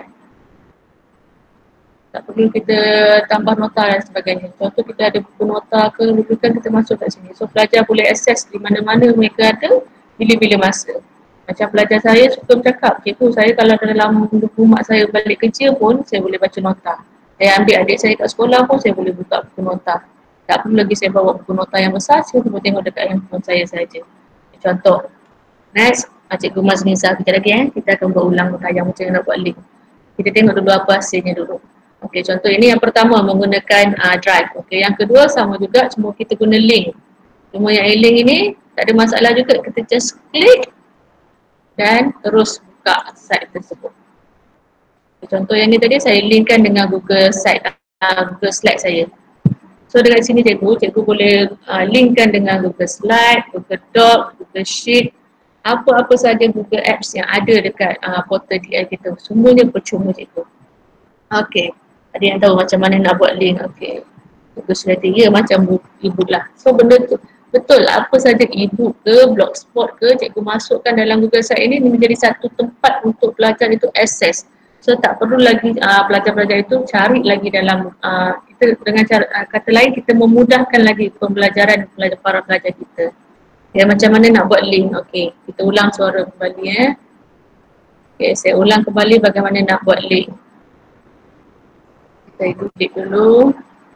Tak perlu kita tambah nota dan sebagainya. Contoh kita ada buku nota ke rujukan, kita masuk kat sini. So pelajar boleh akses di mana-mana mereka ada, bila-bila masa. Macam pelajar saya suka bercakap, cikgu saya kalau dalam rumah saya balik kerja pun, saya boleh baca nota. Saya ambil adik saya kat sekolah pun, saya boleh buka buku nota. Tak perlu lagi saya bawa buku nota yang besar, saya boleh tengok dekat handphone saya saja. Contoh. Next, Cikgu Mazniza kejap lagi kita akan berulang yang macam mana nak buat link. Kita tengok dulu apa hasilnya dulu. Okey, contoh ini yang pertama menggunakan drive. Okey, yang kedua sama juga, cuma kita guna link. Cuma yang link ini tak ada masalah juga, kita just klik dan terus buka site tersebut. Contoh yang ni tadi saya linkkan dengan Google Slide saya. So dekat sini cikgu boleh linkkan dengan Google Slide, Google Doc, Google Sheet, apa-apa saja Google Apps yang ada dekat portal DI kita. Semuanya percuma cikgu. Okey, ada yang tahu macam mana nak buat link. Okey, Google Strategi macam e-book lah. So benda tu betul, apa saja e-book ke, blogspot ke, cikgu masukkan dalam Google Slide ini menjadi satu tempat untuk pelajar itu akses. So tak perlu lagi pelajar-pelajar itu cari lagi dalam kita dengan cara kata lain kita memudahkan lagi pembelajaran para pelajar kita. Ya, macam mana nak buat link. Okey, kita ulang suara kembali Okey, saya ulang kembali bagaimana nak buat link. Saya klik dulu.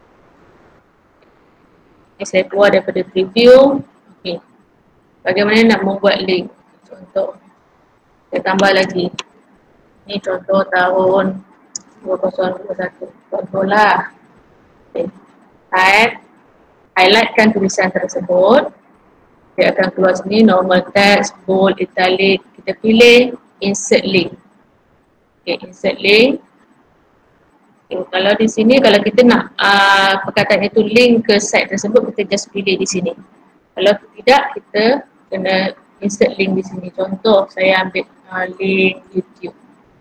Okay, saya keluar daripada preview. Okey. Bagaimana nak membuat link? Contoh. Saya tambah lagi. Ini contoh tahun 2021. Contohlah. Okay. Highlightkan tulisan tersebut. Dia akan keluar sini normal text, bold, italic. Kita pilih insert link. Okay, insert link. Okay, kalau di sini kalau kita nak perkataan itu link ke site tersebut, kita just pilih di sini. Kalau tidak, kita kena insert link di sini. Contoh saya ambil link YouTube.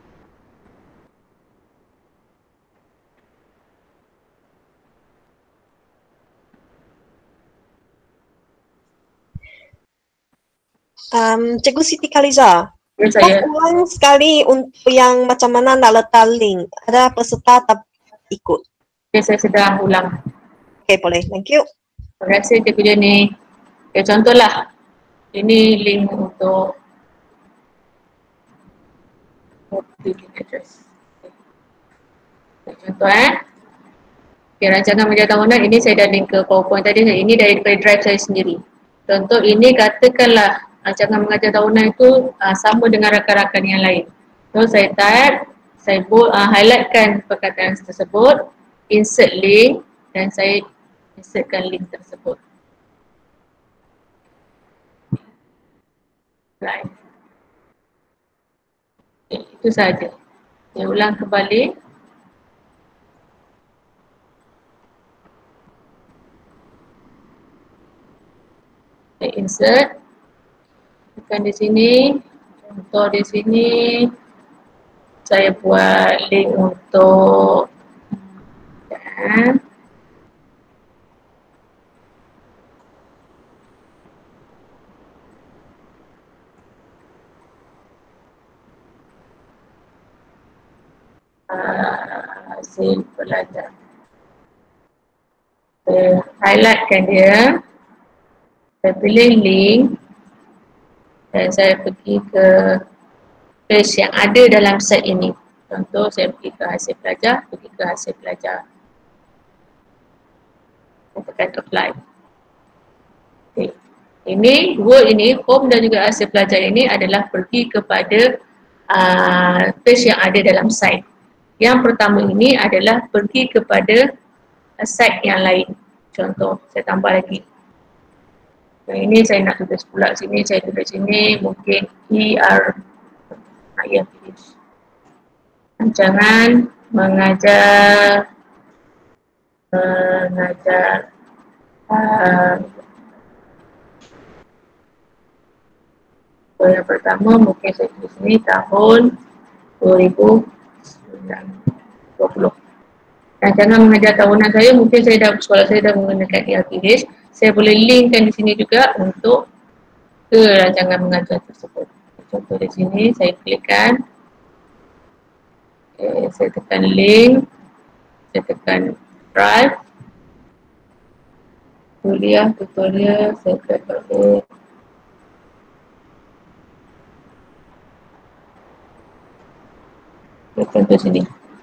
Cikgu Siti Khaliza, Ya, saya ulang sekali untuk yang macam mana nak letak link. Ada peserta tak ikut. saya sedang ulang. Okay, boleh. Thank you. Terima kasih Cikgu Jenny. Okay, contohlah. Ini link untuk link address. Okay, contoh Okay, rancangan media tahunan ini saya dah link ke PowerPoint tadi. Ini daripada drive saya sendiri. Contoh ini katakanlah rancangan mengajar tahunan itu sama dengan rakan-rakan yang lain. So saya type, saya highlightkan perkataan tersebut, insert link dan saya insertkan link tersebut. Right. Okay, itu sahaja. Saya ulang kembali. Saya insert. Tekan di sini. Contoh di sini. Saya buat link untuk hasil pelajar. Saya highlightkan dia. Saya pilih link dan saya pergi ke page yang ada dalam site ini. Contoh saya pergi ke hasil pelajar, pergi ke hasil pelajar. Saya tekan apply. Okay. Ini, dua ini, home dan juga hasil pelajar ini adalah pergi kepada page yang ada dalam site. Yang pertama ini adalah pergi kepada site yang lain. Contoh, saya tambah lagi. Ini saya nak tulis pula sini, saya tulis sini mungkin rancangan mengajar yang pertama mungkin saya tulis sini tahun 2020. Rancangan mengajar tahunan saya mungkin sekolah saya dah menggunakan ERPH. Saya boleh linkkan di sini juga untuk ke rancangan mengajar tersebut. Contoh di sini saya klikkan. Okay, saya tekan link. Saya tekan drive. Kuliah, tutorial, saya klik balik. Contoh sini.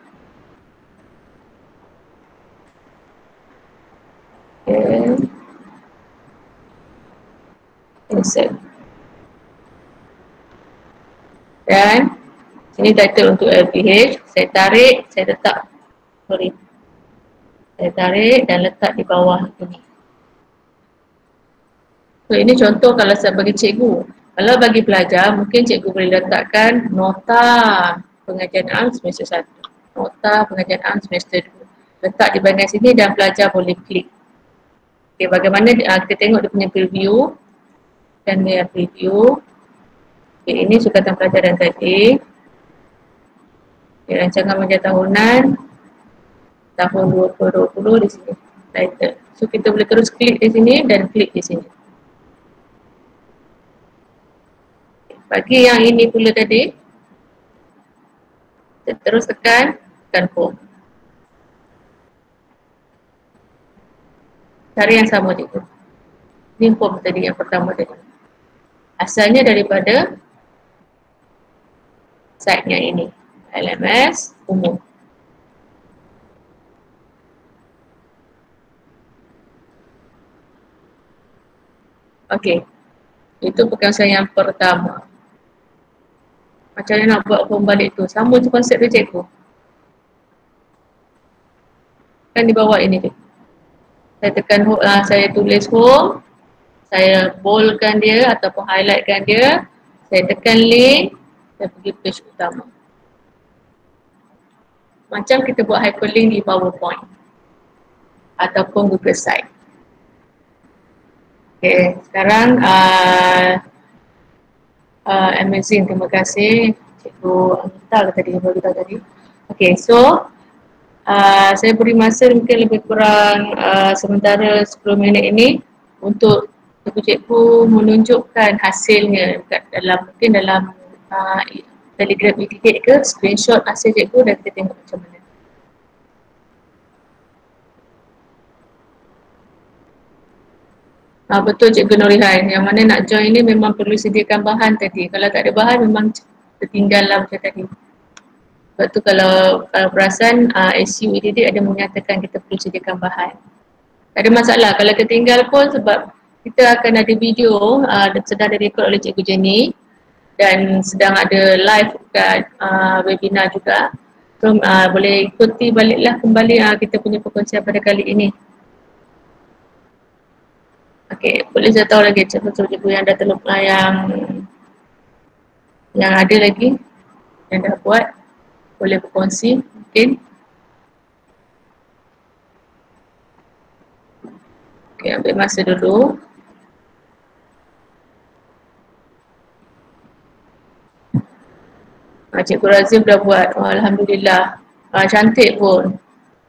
Okay. Insert. Dan sini title untuk LPH. Saya tarik, saya letak. Saya tarik dan letak di bawah ini. So ini contoh kalau saya bagi cikgu. Kalau bagi pelajar, mungkin cikgu boleh letakkan nota pengajian AM semester 1. Nota pengajian AM semester 2. Letak di bahagian sini dan pelajar boleh klik. Okay, bagaimana kita tengok dia punya preview. Dan dia preview. Okay, ini sukatan pelajaran tadi. Okay, rancangan mengajar tahunan tahun 2020 di sini. Title. So kita boleh terus klik di sini dan klik di sini. Bagi yang ini pula tadi, Kita terus tekan home. Cara yang sama cikgu. Ini home tadi yang pertama tadi. Asalnya daripada site yang ini. LMS umum. Okey. Itu perkongsian yang pertama. Macam mana nak buat home balik tu? Sama je konsep dia cikgu. Kan di bawah ini je. Saya tekan home, saya tulis home. Saya boldkan dia ataupun highlightkan dia. Saya tekan link. Saya pergi page utama. Macam kita buat hyperlink di PowerPoint ataupun Google Site. Okay, sekarang amazing, terima kasih Cikgu Anita tadi yang beritahu tadi. Okay, so saya beri masa mungkin lebih kurang sementara 10 minit ini untuk cikgu menunjukkan hasilnya mungkin dalam Telegram etiket ke, screenshot hasil cikgu dan kita tengok macam mana. Betul Cikgu Nurihan, yang mana nak join ni memang perlu sediakan bahan tadi. Kalau tak ada bahan memang tertinggal lah macam tadi. Sebab tu kalau perasan SU EDD ada menyatakan kita perlu sediakan bahan. Tak ada masalah kalau tertinggal pun sebab kita akan ada video sedang direkod oleh Cikgu Jenny dan sedang ada live kat webinar juga. So boleh ikuti baliklah kembali kita punya perkongsian pada kali ini. Okey, boleh saya tahu lagi cikgu yang dah terlupa yang ada lagi yang dah buat boleh berkongsi mungkin. Okey, ambil masa dulu. Cikgu Razif dah buat. Alhamdulillah. Cantik pun.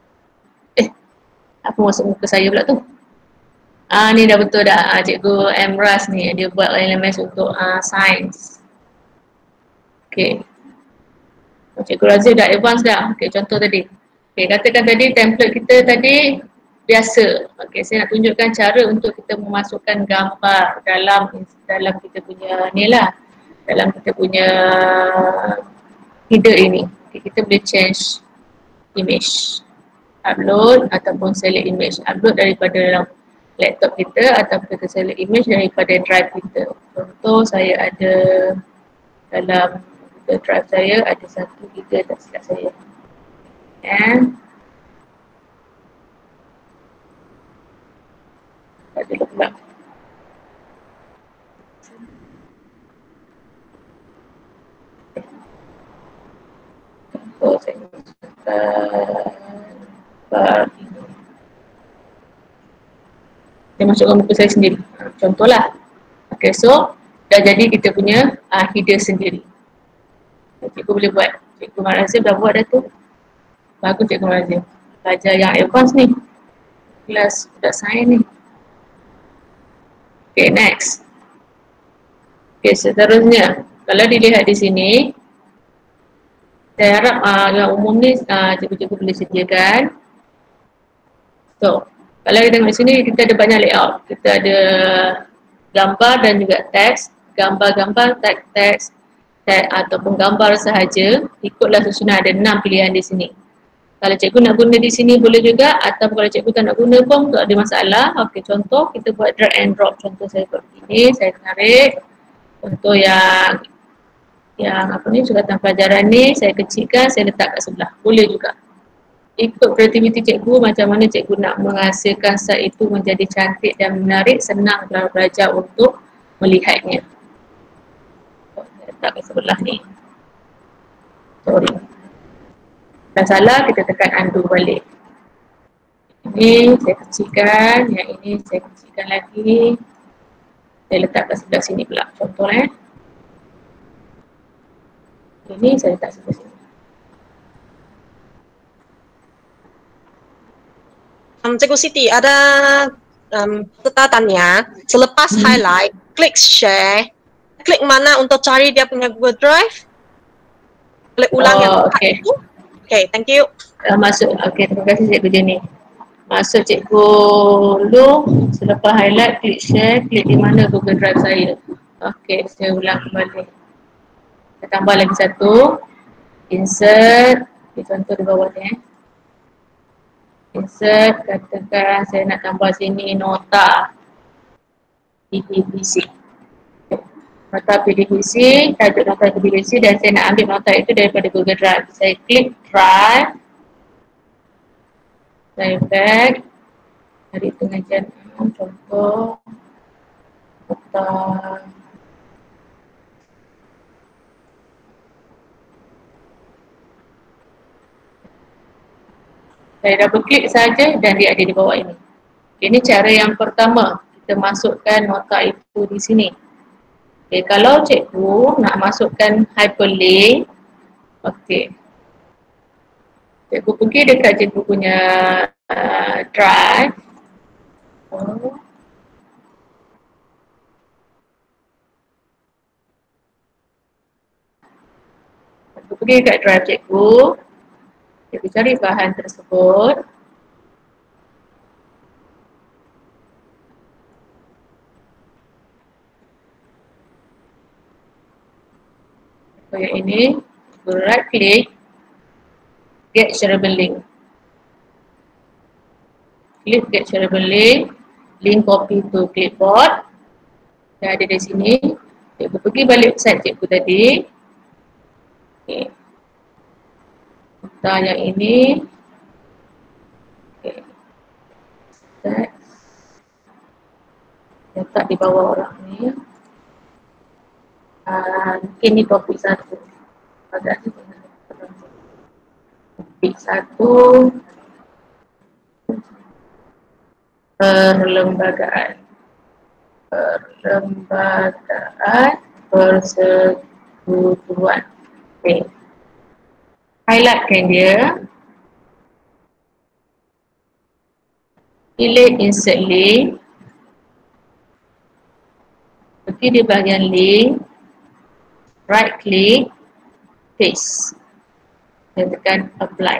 Apa masuk muka saya pula tu? Ni dah betul dah. Cikgu Emras ni dia buat LMS untuk sains. Okey. Cikgu Razif dah advance dah. Okey, contoh tadi. Okey, katakan tadi template kita tadi biasa. Okey, saya nak tunjukkan cara untuk kita memasukkan gambar dalam kita punya ni lah. Dalam kita punya header ini. Okay, kita boleh change image, upload ataupun select image. Upload daripada laptop kita ataupun kita select image daripada drive kita. Contoh saya ada dalam drive saya ada 1 GB tak silap saya. And ada pula. Saya masukkan muka saya sendiri. Contohlah. Okay, so dah jadi kita punya header sendiri. Cikgu boleh buat. Cikgu Marazim dah buat dah tu. Bagus Cikgu Marazim. Belajar yang advance ni. Kelas budak sains ni. Okay, next. Okay, seterusnya. Kalau dilihat di sini, saya harap yang umum ni cikgu-cikgu boleh sediakan. So, kalau kita tengok di sini kita ada banyak layout. Kita ada gambar dan juga teks. Gambar-gambar, teks ataupun gambar sahaja. Ikutlah susunan, ada 6 pilihan di sini. Kalau cikgu nak guna di sini boleh juga, atau kalau cikgu tak nak guna pun tak ada masalah. Okey, contoh kita buat drag and drop. Contoh saya buat begini, saya tarik. Contoh yang apa ni, sukatan pelajaran ni saya kecilkan, saya letak kat sebelah. Boleh juga. Ikut kreativiti cikgu macam mana cikgu nak menghasilkan slide itu menjadi cantik dan menarik, senang dalam belajar untuk melihatnya. Saya letak kat sebelah ni. Sorry. Kalau salah kita tekan undo balik. Ini saya kecilkan, yang ini saya kecilkan lagi. Saya letak kat sebelah sini pula. Contoh ini saya letak sebelah sini. Cikgu Siti, ada catatannya selepas highlight, klik share, klik mana untuk cari dia punya Google Drive? Boleh ulang yang Oh, empat okey. itu? Okay, thank you. Masuk, okey, terima kasih Cikgu Jenny. Masuk Cikgu Lu, selepas highlight, klik share, klik di mana Google Drive saya. Okey, saya ulang kembali. Saya tambah lagi satu. Insert, contoh di bawah ni. Insert, katakan saya nak tambah sini nota PDBC. Nota PDBC, tajuk nota PDBC dan saya nak ambil nota itu daripada Google Drive. Saya klik Drive. Saya back. Dari pengajian contoh nota. Saya double klik saja dan dia ada di bawah ini. Ini cara yang pertama, kita masukkan nota itu di sini. Okay, kalau cikgu nak masukkan hyperlink, okey. Cikgu pergi dekat cikgu punya drive. Cikgu pergi dekat drive cikgu. Cikgu cari bahan tersebut. Kayak ini, right click, get shareable link. Klik get shareable link, link copy to clipboard. Dah ada di sini. Cikgu pergi balik website cikgu tadi. Okay. Nota yang ini. Okay. Letak di bawah orang ni. Mungkin ni topik satu. Topik satu. Perlembagaan. Perlembagaan persekutuan. Okay. Highlightkan dia. Pilih insert link. Pergi di bahagian link. Right click. Paste. Dan tekan apply.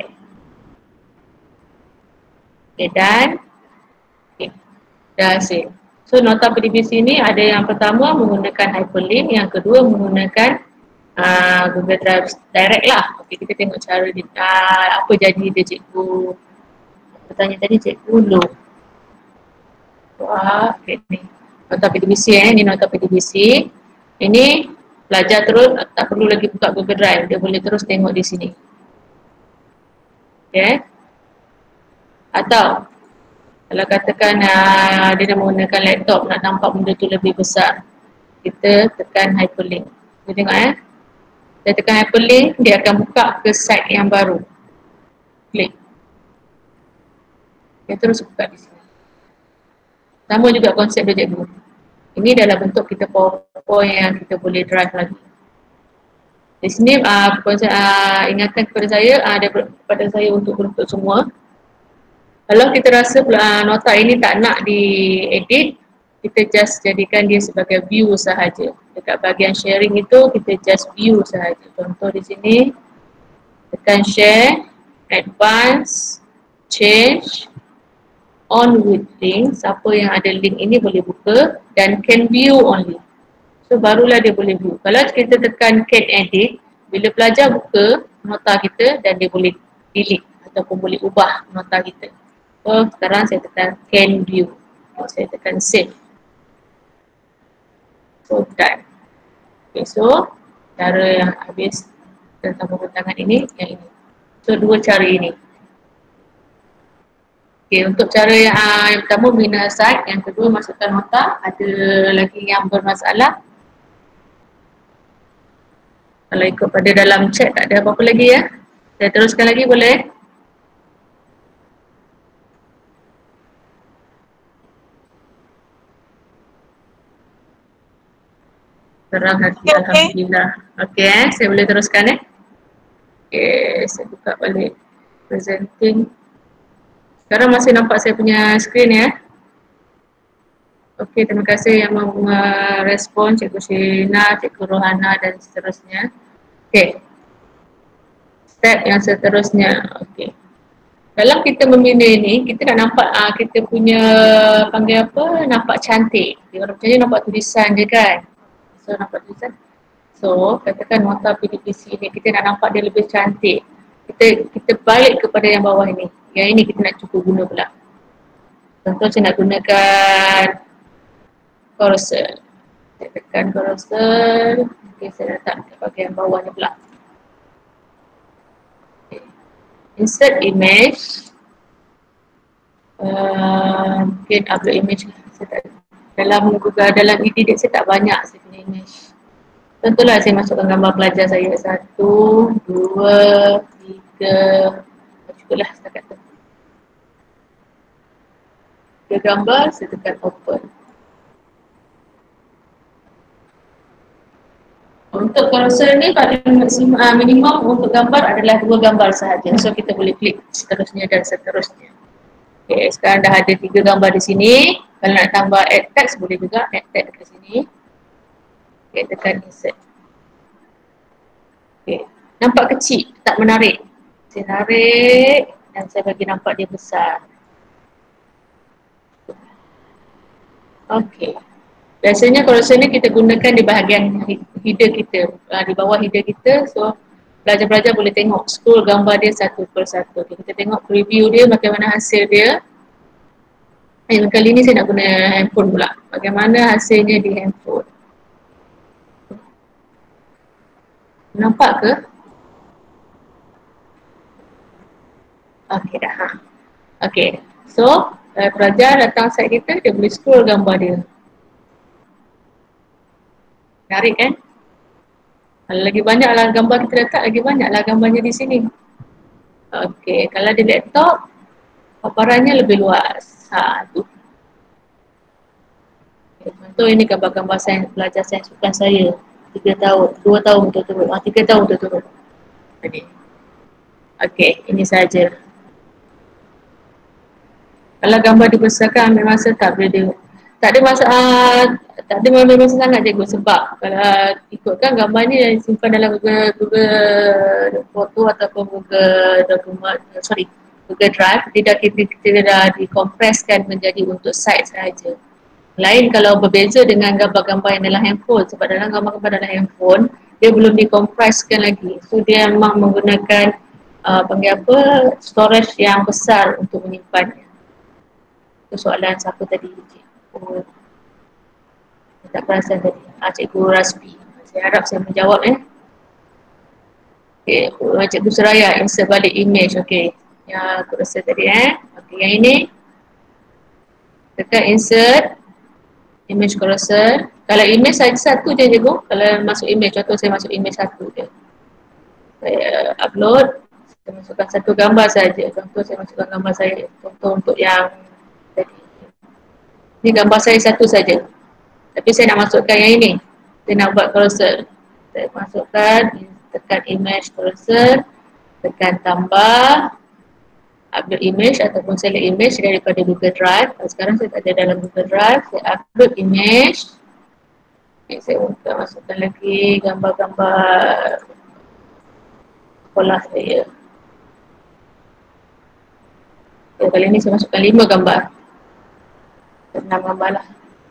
Okay, dan okay, dah save. So nota PDBC ni ada yang pertama menggunakan hyperlink, yang kedua menggunakan Google Drive direct lah. Okay, kita tengok cara dia, apa jadi dia cikgu. Bertanya tadi cikgu Lu. Wah, okay, ni nota PDBC ni nota PDBC. Ini pelajar terus tak perlu lagi buka Google Drive, dia boleh terus tengok di sini. Okay. Atau kalau katakan dia nak menggunakan laptop, nak nampak benda tu lebih besar, kita tekan hyperlink. Kita tengok kita tekan hyperlink, dia akan buka ke site yang baru. Klik. Dia terus buka di sini. Sama juga konsep dia cikgu. Ini dalam bentuk kita PowerPoint yang kita boleh drive lagi. Di sini ingatkan kepada saya, daripada saya untuk semua. Kalau kita rasa nota ini tak nak diedit, kita just jadikan dia sebagai view sahaja. Dekat bahagian sharing itu, kita just view sahaja. Contoh di sini, tekan share, advance, change, on with link. Siapa yang ada link ini boleh buka dan can view only. So barulah dia boleh view. Kalau kita tekan can edit, bila pelajar buka nota kita dan dia boleh delete ataupun boleh ubah nota kita. So sekarang saya tekan can view. Saya tekan save. So done. Okay, so cara yang habis tentang pembentangan ini yang ini. So dua cara ini. Okay, untuk cara yang pertama bina site, yang kedua masukkan nota. Ada lagi yang bermasalah? Kalau ikut pada dalam chat tak ada apa-apa lagi ya. Saya teruskan lagi boleh? Terang hati, Okay. alhamdulillah. Okey, saya boleh teruskan Okey, saya buka balik presenting. Sekarang masih nampak saya punya screen ya. Okey, terima kasih yang merespon Cikgu Shina, Cikgu Rohana dan seterusnya. Okey. Step yang seterusnya. Okey. Dalam kita membina ini, kita nak nampak kita punya panggil apa? Nampak cantik. Dia orang macam nampak tulisan je kan. So nampak tulisan. So katakan nota PDPC ni kita nak nampak dia lebih cantik. Kita balik kepada yang bawah ini. Yang ini kita nak cuba guna pula. Contoh saya nak gunakan cursor. Saya tekan cursor. Okay, saya letak kat bahagian bawah ni pula. Okay. Insert image. Mungkin upload image. Saya tak, dalam Google, dalam edit saya tak banyak saya punya image. Contohlah saya masukkan gambar pelajar saya. 1, 2, 3. Cukuplah setakat tu. 3 gambar, saya tekan open. Untuk cursor ni paling minimum untuk gambar adalah 2 gambar sahaja. So kita boleh klik seterusnya dan seterusnya. Okay, sekarang dah ada 3 gambar di sini. Kalau nak tambah add text boleh juga add text dekat sini. Okay, tekan insert. Okay, nampak kecil, tak menarik. Saya tarik dan saya bagi nampak dia besar. Okay. Biasanya cursor ni kita gunakan di bahagian header kita, di bawah header kita. So pelajar-pelajar boleh tengok scroll gambar dia satu persatu. Okay, kita tengok preview dia, bagaimana hasil dia. Kali ni saya nak guna handphone pula. Bagaimana hasilnya di handphone. Nampak ke? Okey dah. Okey. So pelajar datang site kita, dia boleh scroll gambar dia. Menarik kan? Kalau lagi banyaklah gambar kita letak, lagi banyaklah gambarnya di sini. Okey, kalau di laptop paparannya lebih luas. Tu. Okay, contoh ini gambar-gambar sains pelajar sains sukan saya. 3 tahun, 2 tahun turut-turut, 3 tahun turut-turut. Okey, ini saja. Kalau gambar dibesarkan ambil masa tak boleh tak ada masa tak ada masa sangat cikgu sebab kalau ikutkan gambar ni simpan dalam Google Photo ataupun Google Document, Google Drive, kita dah dikompreskan menjadi untuk site sahaja. Lain kalau berbeza dengan gambar-gambar yang dalam handphone, sebab dalam gambar-gambar dalam handphone dia belum dikompreskan lagi. So dia memang menggunakan panggil apa, storage yang besar untuk menyimpannya. Itu soalan siapa tadi? Cikgu tak perasan tadi. Cikgu Rasbi. Saya harap saya menjawab Okay, Cikgu Suraya insert balik image. Okay, yang aku rasa tadi Okay, yang ini tekan insert image cursor. Kalau image saja satu je cikgu. Kalau masuk image, contoh saya masuk image satu je. Saya upload, saya masukkan satu gambar saja. Contoh saya masukkan gambar saya. Contoh untuk yang tadi. Ini gambar saya satu saja. Tapi saya nak masukkan yang ini. Saya nak buat cursor. Saya masukkan, tekan image cursor, tekan tambah, upload image ataupun select image daripada Google Drive. Sekarang saya tak ada dalam Google Drive. Saya upload image. Okay, saya masukkan lagi gambar-gambar sekolah saya. Okay, kali ini saya masukkan 5 gambar. 6 gambar lah.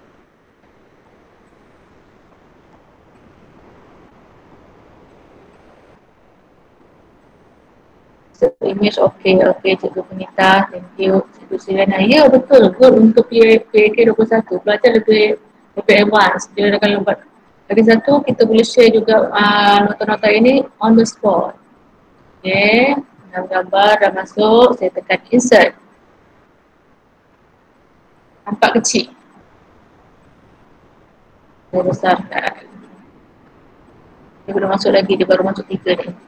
Image okay, Cikgu Punita, thank you. Cikgu Sirana, ya betul, good untuk PAK 21. Pelajar lebih advance. Dia akan buat lagi satu, kita boleh share juga nota-nota ini on the spot. Okay, gambar dah masuk, saya tekan insert. Nampak kecil. Saya besarkan. Dia belum masuk lagi, dia baru masuk 3 ni.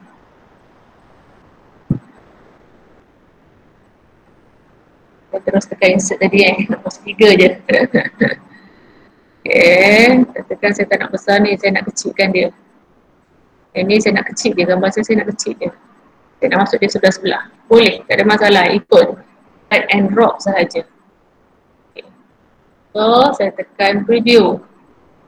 Saya terus tekan insert tadi masuk 3 je. Okay, katakan saya tak nak besar ni, saya nak kecilkan dia. Ini saya nak kecil dia, gambar saya nak kecil dia. Saya nak masuk dia sebelah-sebelah. Boleh, tak ada masalah, ikut drag and drop sahaja. Okay. So, saya tekan preview.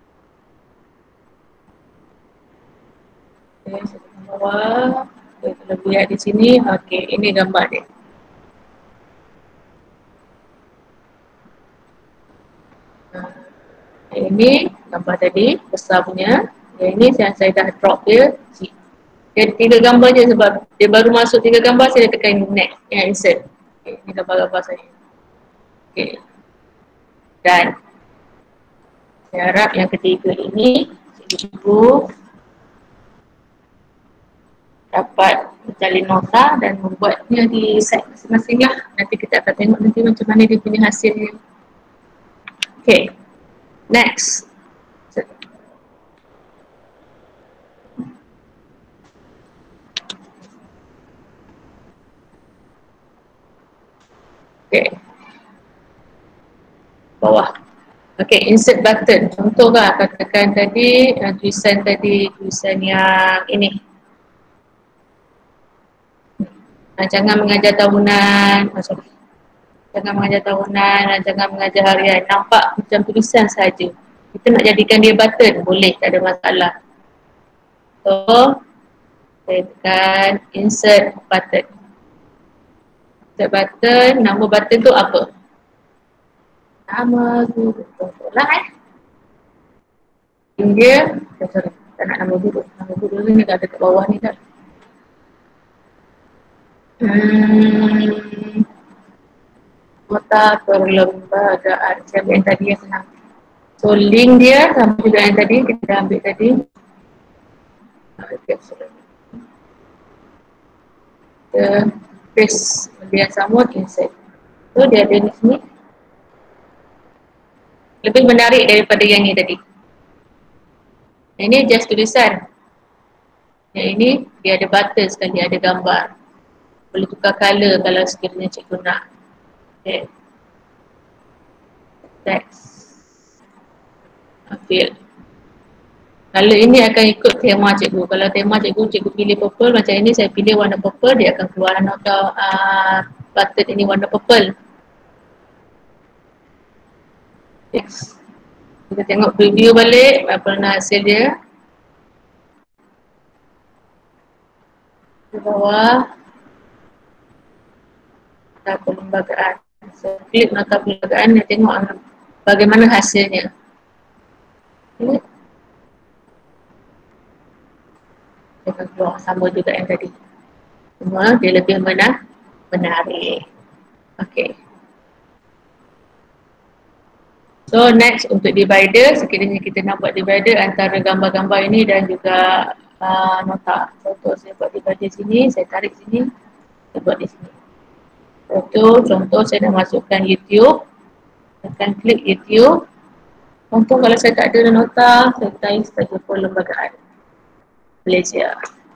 Okay, saya tekan bawah. Okay, Kita lihat di sini, okey, ini gambar dia. Ini gambar tadi, besar punya. Yang ini saya dah drop dia. Dia ada 3 gambar je sebab dia baru masuk 3 gambar, saya dah tekan next, yang insert. Okay, ini gambar-gambar saya. Okay. Dan saya harap yang ketiga ini, cikgu dapat mencari nota dan membuatnya di site masing-masing lah. Nanti kita akan tengok nanti macam mana dia punya hasilnya. Okay, next. Okay, bawah. Okay, insert button. Contoh lah, katakan tadi tulisan yang ini. Jangan mengajar tahunan, jangan mengajar tahunan, jangan mengajar harian. Nampak macam tulisan saja. Kita nak jadikan dia button, boleh, tak ada masalah. So, saya tekan insert button. Insert button, nama button tu apa? Nama guru, betul lah Dia, sorry, tak nak nama guru. Nama guru ni ada kat bawah ni tak? Nota perlembagaan. Saya ambil yang tadi yang senang. So link dia sama juga yang tadi, kita ambil tadi. Okay, kita paste dia sama, insert. So dia ada di sini. Lebih menarik daripada yang ni tadi. Yang ini just tulisan. Yang ini dia ada button sekali, ada gambar. Boleh tukar color kalau sekiranya cikgu nak. Okay. Text. Fill. Color ini akan ikut tema cikgu. Kalau tema cikgu pilih purple, macam ini saya pilih warna purple, dia akan keluar nota button ini warna purple. Yes. Kita tengok preview balik apa hasil dia. Di bawah nota perlembagaan. So klik nota perlembagaan dan tengok bagaimana hasilnya. Ini dia akan keluar sama juga yang tadi. Semua dia lebih menarik. Okay. So next untuk divider, sekiranya kita nak buat divider antara gambar-gambar ini dan juga nota. Contoh saya buat divider sini, saya tarik sini, saya buat di sini. Contoh saya nak masukkan YouTube, saya akan klik YouTube. Contoh kalau saya tak ada nota, saya type saja perlembagaan Malaysia.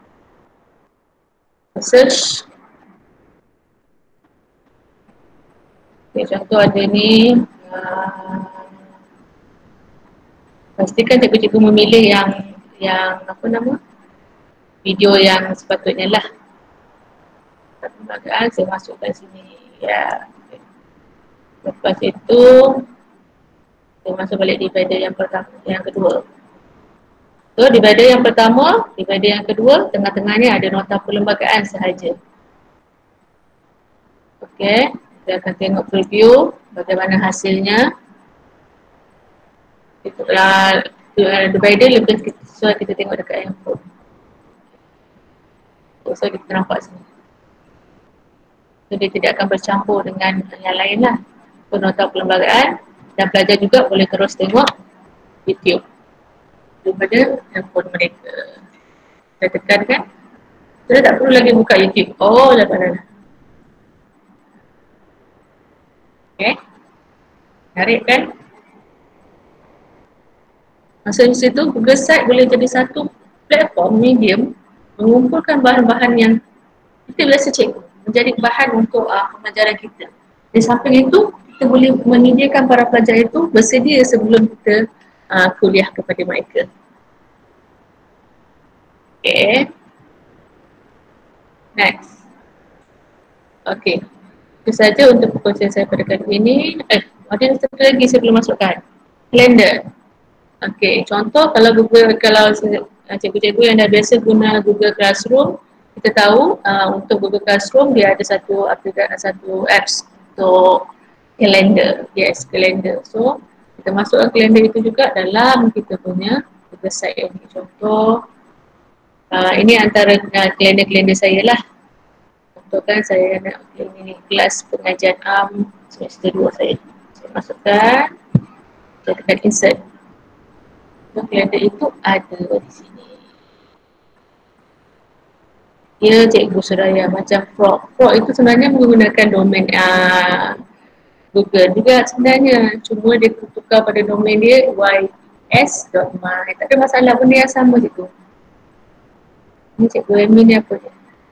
Search. Okay, contoh ada ni. Pastikan cikgu-cikgu memilih yang apa nama? Video yang sepatutnya lah. Perlembagaan saya masukkan sini. Ya. Okay. Lepas itu saya masuk balik divider yang pertama, yang kedua. So divider yang pertama, divider yang kedua, tengah-tengahnya ada nota perlembagaan sahaja. Okey, kita akan tengok preview bagaimana hasilnya. Itulah divider lebih sesuai kita tengok dekat handphone. So kita nampak sini. So dia tidak akan bercampur dengan yang lain lah. So nota perlembagaan dan pelajar juga boleh terus tengok YouTube daripada handphone mereka. Saya tekan kan? Saya tak perlu lagi buka YouTube. Oh, dah. Okay. Menarik kan? Masa di situ Google Site boleh jadi satu platform medium mengumpulkan bahan-bahan yang kita biasa cikgu, menjadi bahan untuk pembelajaran kita. Di samping itu, kita boleh menyediakan para pelajar itu bersedia sebelum kita kuliah kepada mereka. Okay. Next. Okay. Itu saja untuk perkongsian saya pada kali ini. Ada satu lagi saya belum masukkan. Kalender. Okay. Contoh kalau cikgu-cikgu yang dah biasa guna Google Classroom, kita tahu untuk Google Classroom dia ada satu aplikasi, satu apps untuk kalender, yes, kalender. So kita masukkan kalender itu juga dalam kita punya website ini. Contoh ini antara kalender-kalender saya lah. Contoh kan saya nak ini kelas pengajian semester 2 saya. Saya masukkan, saya tekan insert. So kalender itu ada di sini. Ya, Cikgu Suraya macam Frog. Frog itu sebenarnya menggunakan domain Google juga sebenarnya. Cuma dia tukar pada domain dia ys.my. Tak ada masalah, benda yang sama Cikgu. Ini Cikgu admin ni apa dia?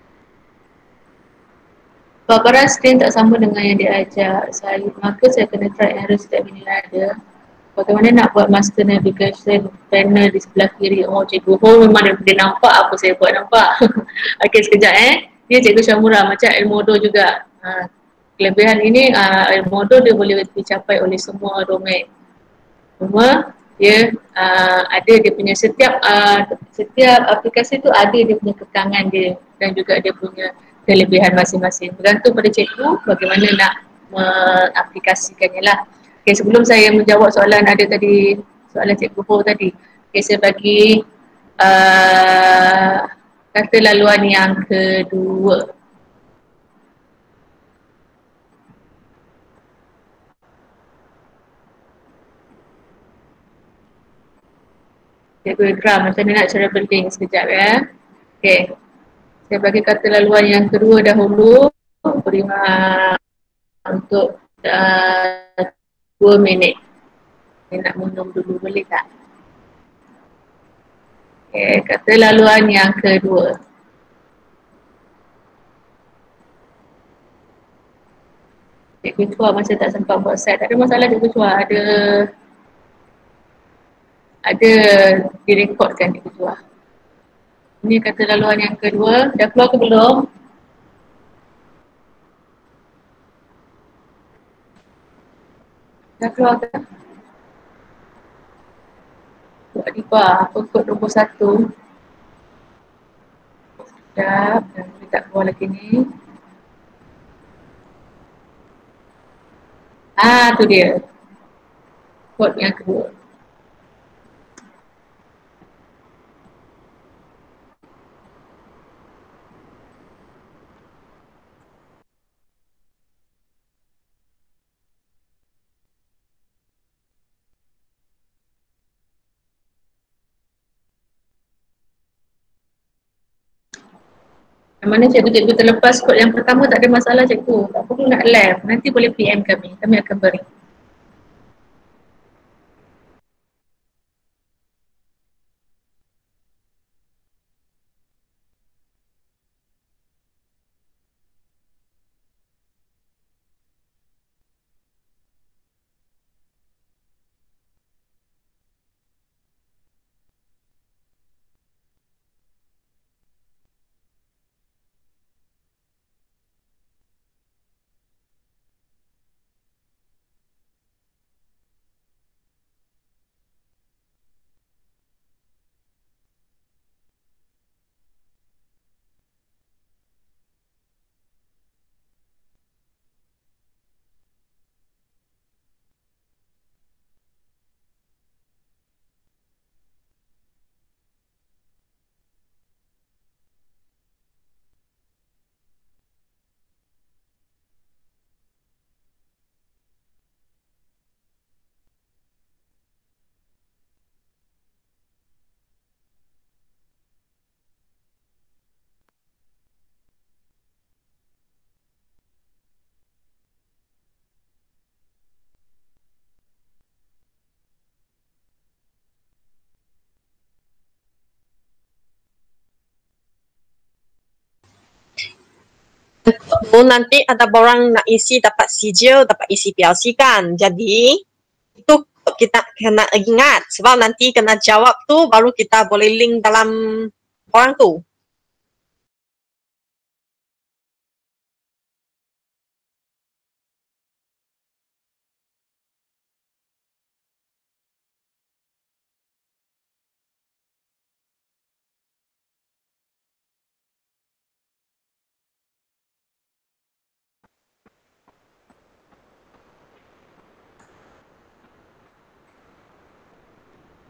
Paparan skrin tak sama dengan yang dia ajar saya, maka saya kena try error setiap bila ada. Bagaimana nak buat master navigation panel di sebelah kiri? Oh Cikgu, memang dia nampak apa saya buat, nampak. Okey, sekejap Dia Cikgu Syamura, macam Elmodo juga. Kelebihan ini Elmodo dia boleh dicapai oleh semua domain. Cuma dia ada dia punya setiap aplikasi tu ada dia punya kekangan dia dan juga dia punya kelebihan masing-masing. Bergantung pada cikgu bagaimana nak mengaplikasikannya lah. Okay, sebelum saya menjawab soalan ada tadi, soalan Cikgu Ho tadi. Okay, saya bagi kata laluan yang kedua. Cikgu Ikram, macam mana nak cara berlink sekejap Okay. Saya bagi kata laluan yang kedua dahulu. Beri untuk 2 minit. Saya nak minum dulu, boleh tak? Okay, kata laluan yang kedua. Cikgu Chua masa tak sempat buat set. Tak ada masalah Cikgu Chua. Ada direkodkan Cikgu Chua. Ini kata laluan yang kedua. Dah keluar ke belum? Dah keluar ke? Buat Adiba, apa kod nombor 1? Sekejap, dia tak keluar lagi ni. Tu dia. Kod yang kedua. Yang mana cikgu-cikgu terlepas kod yang pertama tak ada masalah cikgu. Tak perlu nak live. Nanti boleh PM kami. Kami akan beri. Nanti ada orang nak isi dapat sijil, dapat isi PLC kan. Jadi itu kita kena ingat sebab nanti kena jawab tu baru kita boleh link dalam orang tu.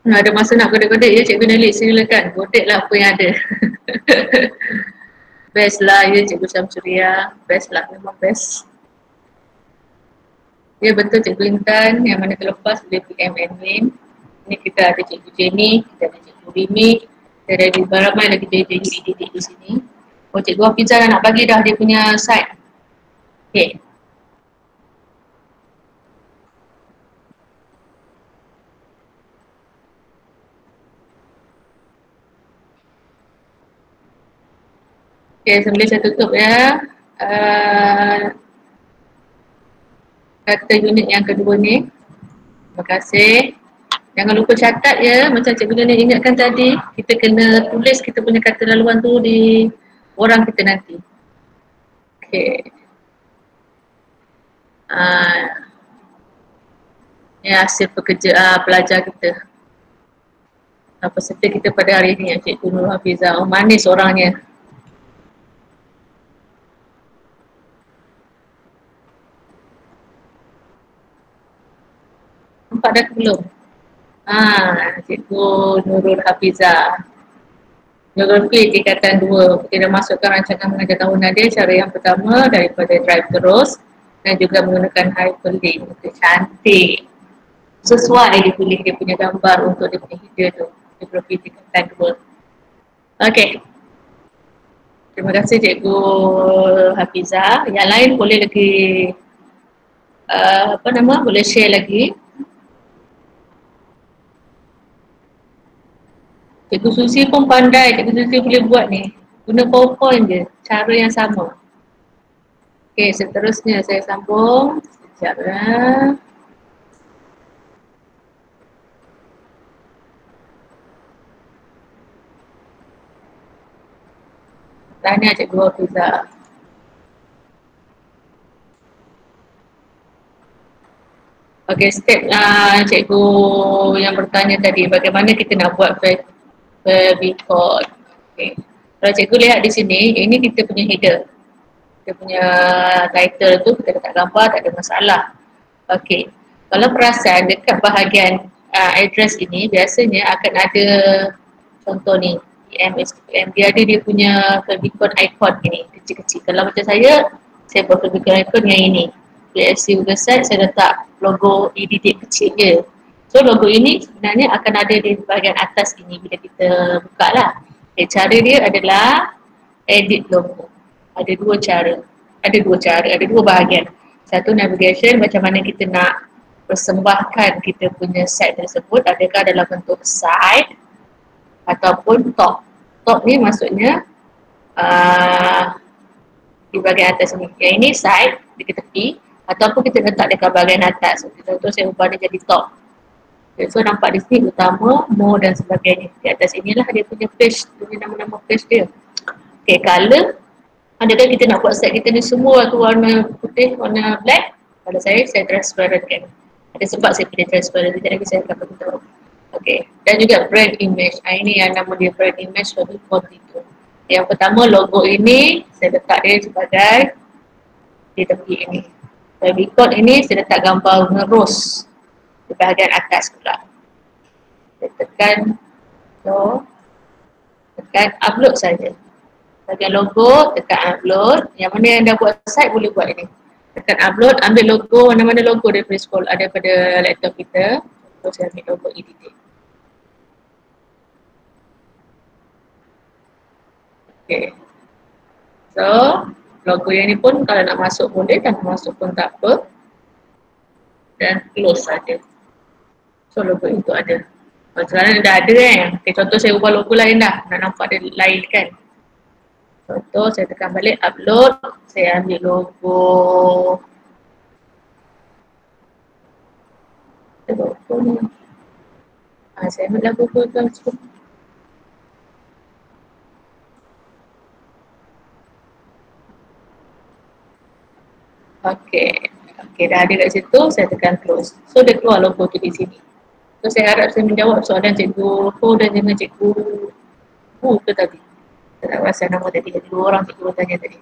Ada masa nak godek-godek ya Cikgu Nelly, silakan godek lah apa yang ada. Best lah ya Cikgu Syamsuria, best lah, memang best. Ya betul Cikgu Intan, yang mana terlepas boleh PM admin. Ini kita ada Cikgu Jenny, kita ada Cikgu Rimi, kita ada ramai lagi Cikgu didik di sini. Oh Cikgu Hafizah dah nak bagi dah dia punya site. Okay. Okay, sambil saya tutup ya. Kata unit yang kedua ni. Terima kasih. Jangan lupa catat ya, macam Cikgu Jenny ingatkan tadi, kita kena tulis kita punya kata laluan tu di orang kita nanti. Okay. Ini hasil pekerja pelajar kita. Peserta kita pada hari ini, Cikgu Nur Hafizah. Oh manis orangnya. Nampak dah ke belum? Cikgu Nurul Hafizah. Geografi tingkatan 2. Kita dah masukkan rancangan mengajar tahunan dia. Cara yang pertama daripada drive terus dan juga menggunakan hyperlink. Cantik. Sesuai dia pilih dia punya gambar untuk dia punya header tu. Geografi tingkatan 2. Okey. Terima kasih Cikgu Hafizah. Yang lain boleh lagi boleh share lagi. Cikgu Susi pun pandai, Cikgu Susi boleh buat ni. Guna PowerPoint je, cara yang sama. Okey, seterusnya saya sambung. Sekejap ya. Tanya Cikgu Hafizah. Okey, step Cikgu yang bertanya tadi, bagaimana kita nak buat record. Okay. Kalau Cikgu lihat di sini, ini kita punya header. Kita punya title tu kita letak gambar, tak ada masalah. Okey. Kalau perasan dekat bahagian address ini, biasanya akan ada contoh ni, EMSQM. Dia ada dia punya favicon icon ini, kecil-kecil. Kalau macam saya buat favicon icon yang ini. PFC website, saya letak logo EDD kecil je. So logo ini sebenarnya akan ada di bahagian atas ini bila kita buka lah. Okay, cara dia adalah edit logo. Ada dua cara, ada dua bahagian. Satu navigation, macam mana kita nak persembahkan kita punya site tersebut, adakah dalam bentuk site ataupun top. Top ni maksudnya di bahagian atas ni. Yang ini site di tepi ataupun kita letak dekat bahagian atas. Contoh saya ubah dia jadi top. Okay, so nampak di sini utama, more dan sebagainya. Di atas inilah dia punya page, punya nama-nama page dia. Okay, color. Adakah kita nak buat site kita ni semua tu warna putih, warna black? Kalau saya transparent kan. Ada sebab saya pilih transparent, sekejap lagi saya akan beritahu. Okay, dan juga brand image. Ini yang nama dia brand image bagi font itu. Yang pertama logo ini, saya letak dia sebagai di tepi ini. Favicon ini saya letak gambar ngerus di bahagian atas pula. Saya tekan upload saja. Bahagian logo, tekan upload. Yang mana yang dah buat site boleh buat ini. Tekan upload, ambil logo, mana-mana logo daripada scroll ada pada laptop kita. Terus saya ambil logo editing. Okay. So, logo yang ni pun kalau nak masuk boleh, tak nak masuk pun tak apa. Dan close saja. So logo itu ada. Kalau sekarang dah ada kan. Okay, contoh saya ubah logo lain dah. Nak nampak dia lain kan. Contoh saya tekan balik upload. Saya ambil logo. Logo ni. Saya ambil logo tu. Okay, dah ada kat situ, saya tekan close. So dia keluar logo tu di sini. So saya harap saya menjawab soalan Cikgu Ho dan juga Cikgu Hu tu tadi. Saya tak rasa nama tadi, ada dua orang Cikgu tanya tadi.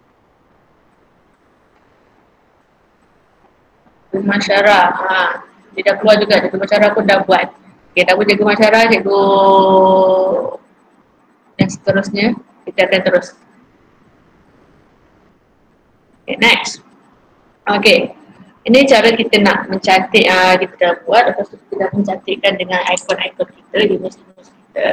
Rumah Syarah, Dia dah keluar juga, cikgu masyarah pun dah buat. Okay, tak pun cikgu masyarah, cikgu yang seterusnya, kita akan terus. Okay, next. Okay, ini cara kita nak mencantik, kita dah buat, lepas tu kita dah mencantikkan dengan ikon-ikon kita, image-image kita.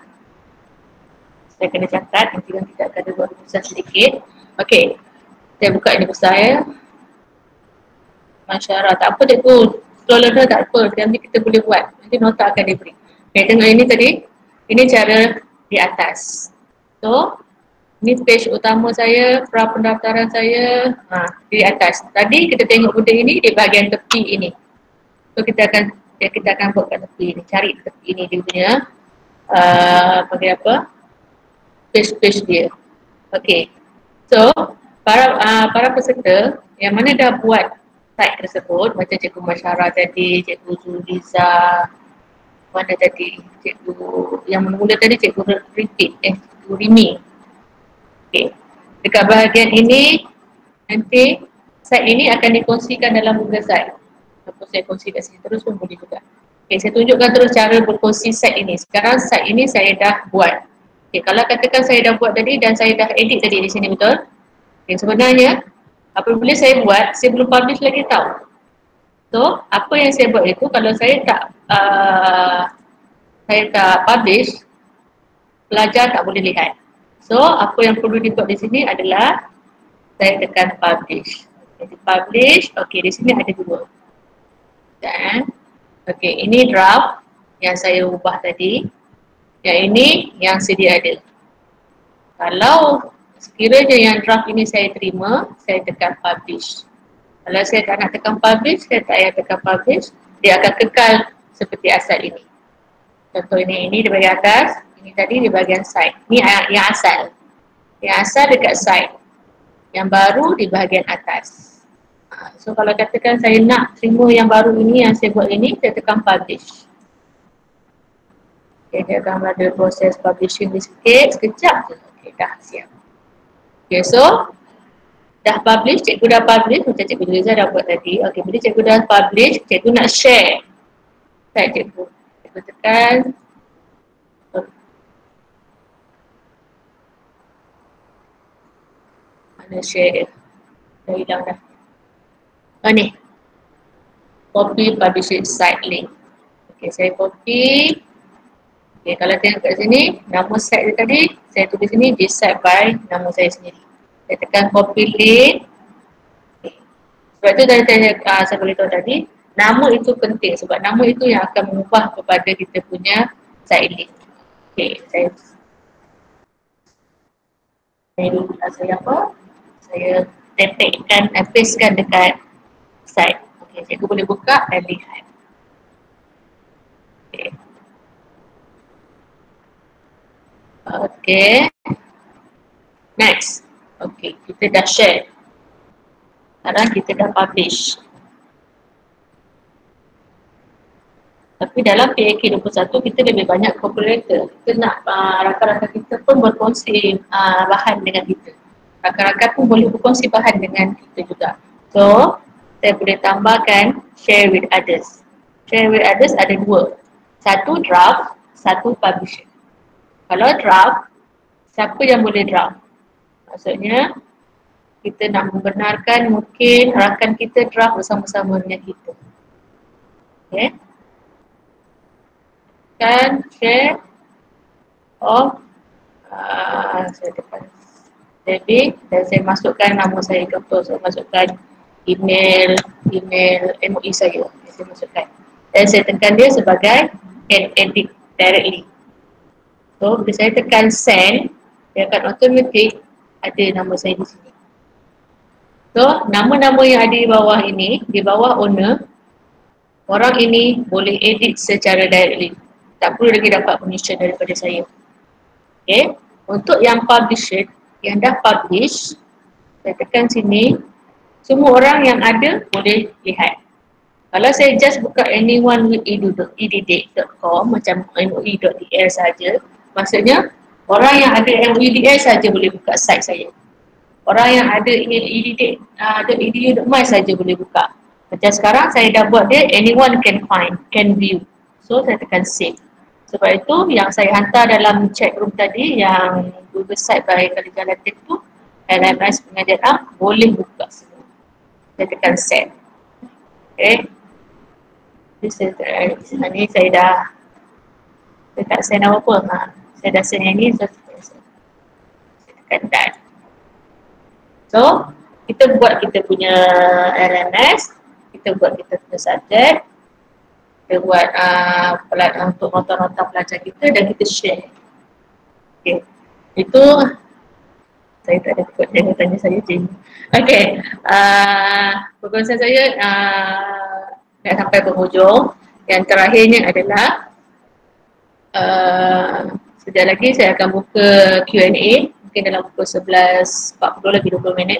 Saya kena catat, nanti kan kita akan ada buat besar sedikit. Okay, saya buka ini besar ya. Masyarakat, tak apa cikgu, slow learner tak apa, nanti kita boleh buat, nanti nota akan diberi. Okay, tengok ini tadi, ini cara di atas. So, ini page utama saya, pra pendaftaran saya, di atas. Tadi kita tengok benda ini di bahagian tepi ini. So, kita akan buat kat tepi ini, cari tepi ini dia punya, panggil apa? Page dia. Okay. So, para peserta yang mana dah buat site tersebut, macam cikgu Masyarah tadi, cikgu Zuliza, mana tadi, cikgu yang mula tadi, cikgu cikgu Rimi. Okay. Dekat bahagian ini, nanti site ini akan dikongsikan dalam Google Site. Kalau saya kongsi kat sini terus pun boleh juga. Okay, saya tunjukkan terus cara berkongsi site ini. Sekarang site ini saya dah buat. Okay, kalau katakan saya dah buat tadi dan saya dah edit tadi di sini, betul? Okay, sebenarnya apabila saya buat, saya belum publish lagi tau. So, apa yang saya buat itu, kalau saya tak publish, pelajar tak boleh lihat. So, apa yang perlu dibuat di sini adalah saya tekan publish. Jadi publish, okay, di sini ada dua. Dan, okay, ini draft yang saya ubah tadi. Yang ini yang sedia ada. Kalau sekiranya yang draft ini saya terima, saya tekan publish. Kalau saya tak nak tekan publish, saya tak payah tekan publish, dia akan kekal seperti asal ini. Contoh ini di bahagian atas, ini tadi di bahagian side. Ini yang asal. Yang asal dekat side. Yang baru di bahagian atas. So kalau katakan saya nak terima yang baru ini, yang saya buat ini, saya tekan publish. Okay, dia akan ada proses publishing ni sikit, sekejap je. Okay, dah siap. Okay, so dah publish, cikgu dah publish, macam cikgu Liza dah buat tadi. Okay, bila cikgu dah publish, cikgu nak share. Saya cikgu tekan. Mana share dia? Dah hilang dah. Ni. Copy publish site link. Okay, saya copy. Okay, kalau tengok kat sini, nama site dia tadi, saya tulis sini, decide by nama saya sendiri. Saya tekan copy link. Okay. Sebab itu saya boleh tahu tadi, nama itu penting sebab nama itu yang akan mengubah kepada kita punya site link. Okay, saya pastekan dekat site. Okay, cikgu boleh buka dan lihat. Okay. Okay. Next. Okay, kita dah share. Sekarang kita dah publish. Tapi dalam PAK 21 kita lebih banyak collaborator. Kita nak rakan-rakan kita pun berkongsi bahan dengan kita. Rakan-rakan pun boleh berkongsi bahan dengan kita juga. So, saya boleh tambahkan share with others. Share with others ada dua. Satu draft, satu publisher. Kalau draft, siapa yang boleh draft? Maksudnya, kita nak membenarkan mungkin rakan kita draft bersama-sama dengan kita. Okay. Kan share of saya tekan jadi dan saya masukkan nama saya, contoh saya masukkan email MOE saya masukkan dan saya tekan dia sebagai edit directly. So bila saya tekan send, dia akan automatic ada nama saya di sini. So nama-nama yang ada di bawah ini, di bawah owner, orang ini boleh edit secara directly. Tak perlu lagi dapat permission daripada saya. Okay. Untuk yang publisher, yang dah publish, saya tekan sini, semua orang yang ada boleh lihat. Kalau saya just buka anyonewithedu.edu.com macam moe.dl saja, maksudnya orang yang ada moe.dl saja boleh buka site saya. Orang yang ada edu.my saja boleh buka. Macam sekarang saya dah buat dia anyone can find, can view. So saya tekan save. Sebab itu yang saya hantar dalam chat room tadi yang Google Site by Khadijah Latif tu, LMS pengajian app boleh buka semua. Saya tekan set. Okay. Ni saya dah tak send apa-apa. Saya dah send yang ni, so saya tekan done. So, kita buat kita punya LMS, kita buat kita punya subjek, kita buat untuk nota-nota pelajar kita dan kita share. Okay. Itu saya tak ada ikut dia tanya saya je. Okay. Perkongsian saya dah sampai penghujung. Yang terakhirnya adalah sekejap lagi saya akan buka Q&A mungkin dalam pukul 11.40 lagi 20 minit.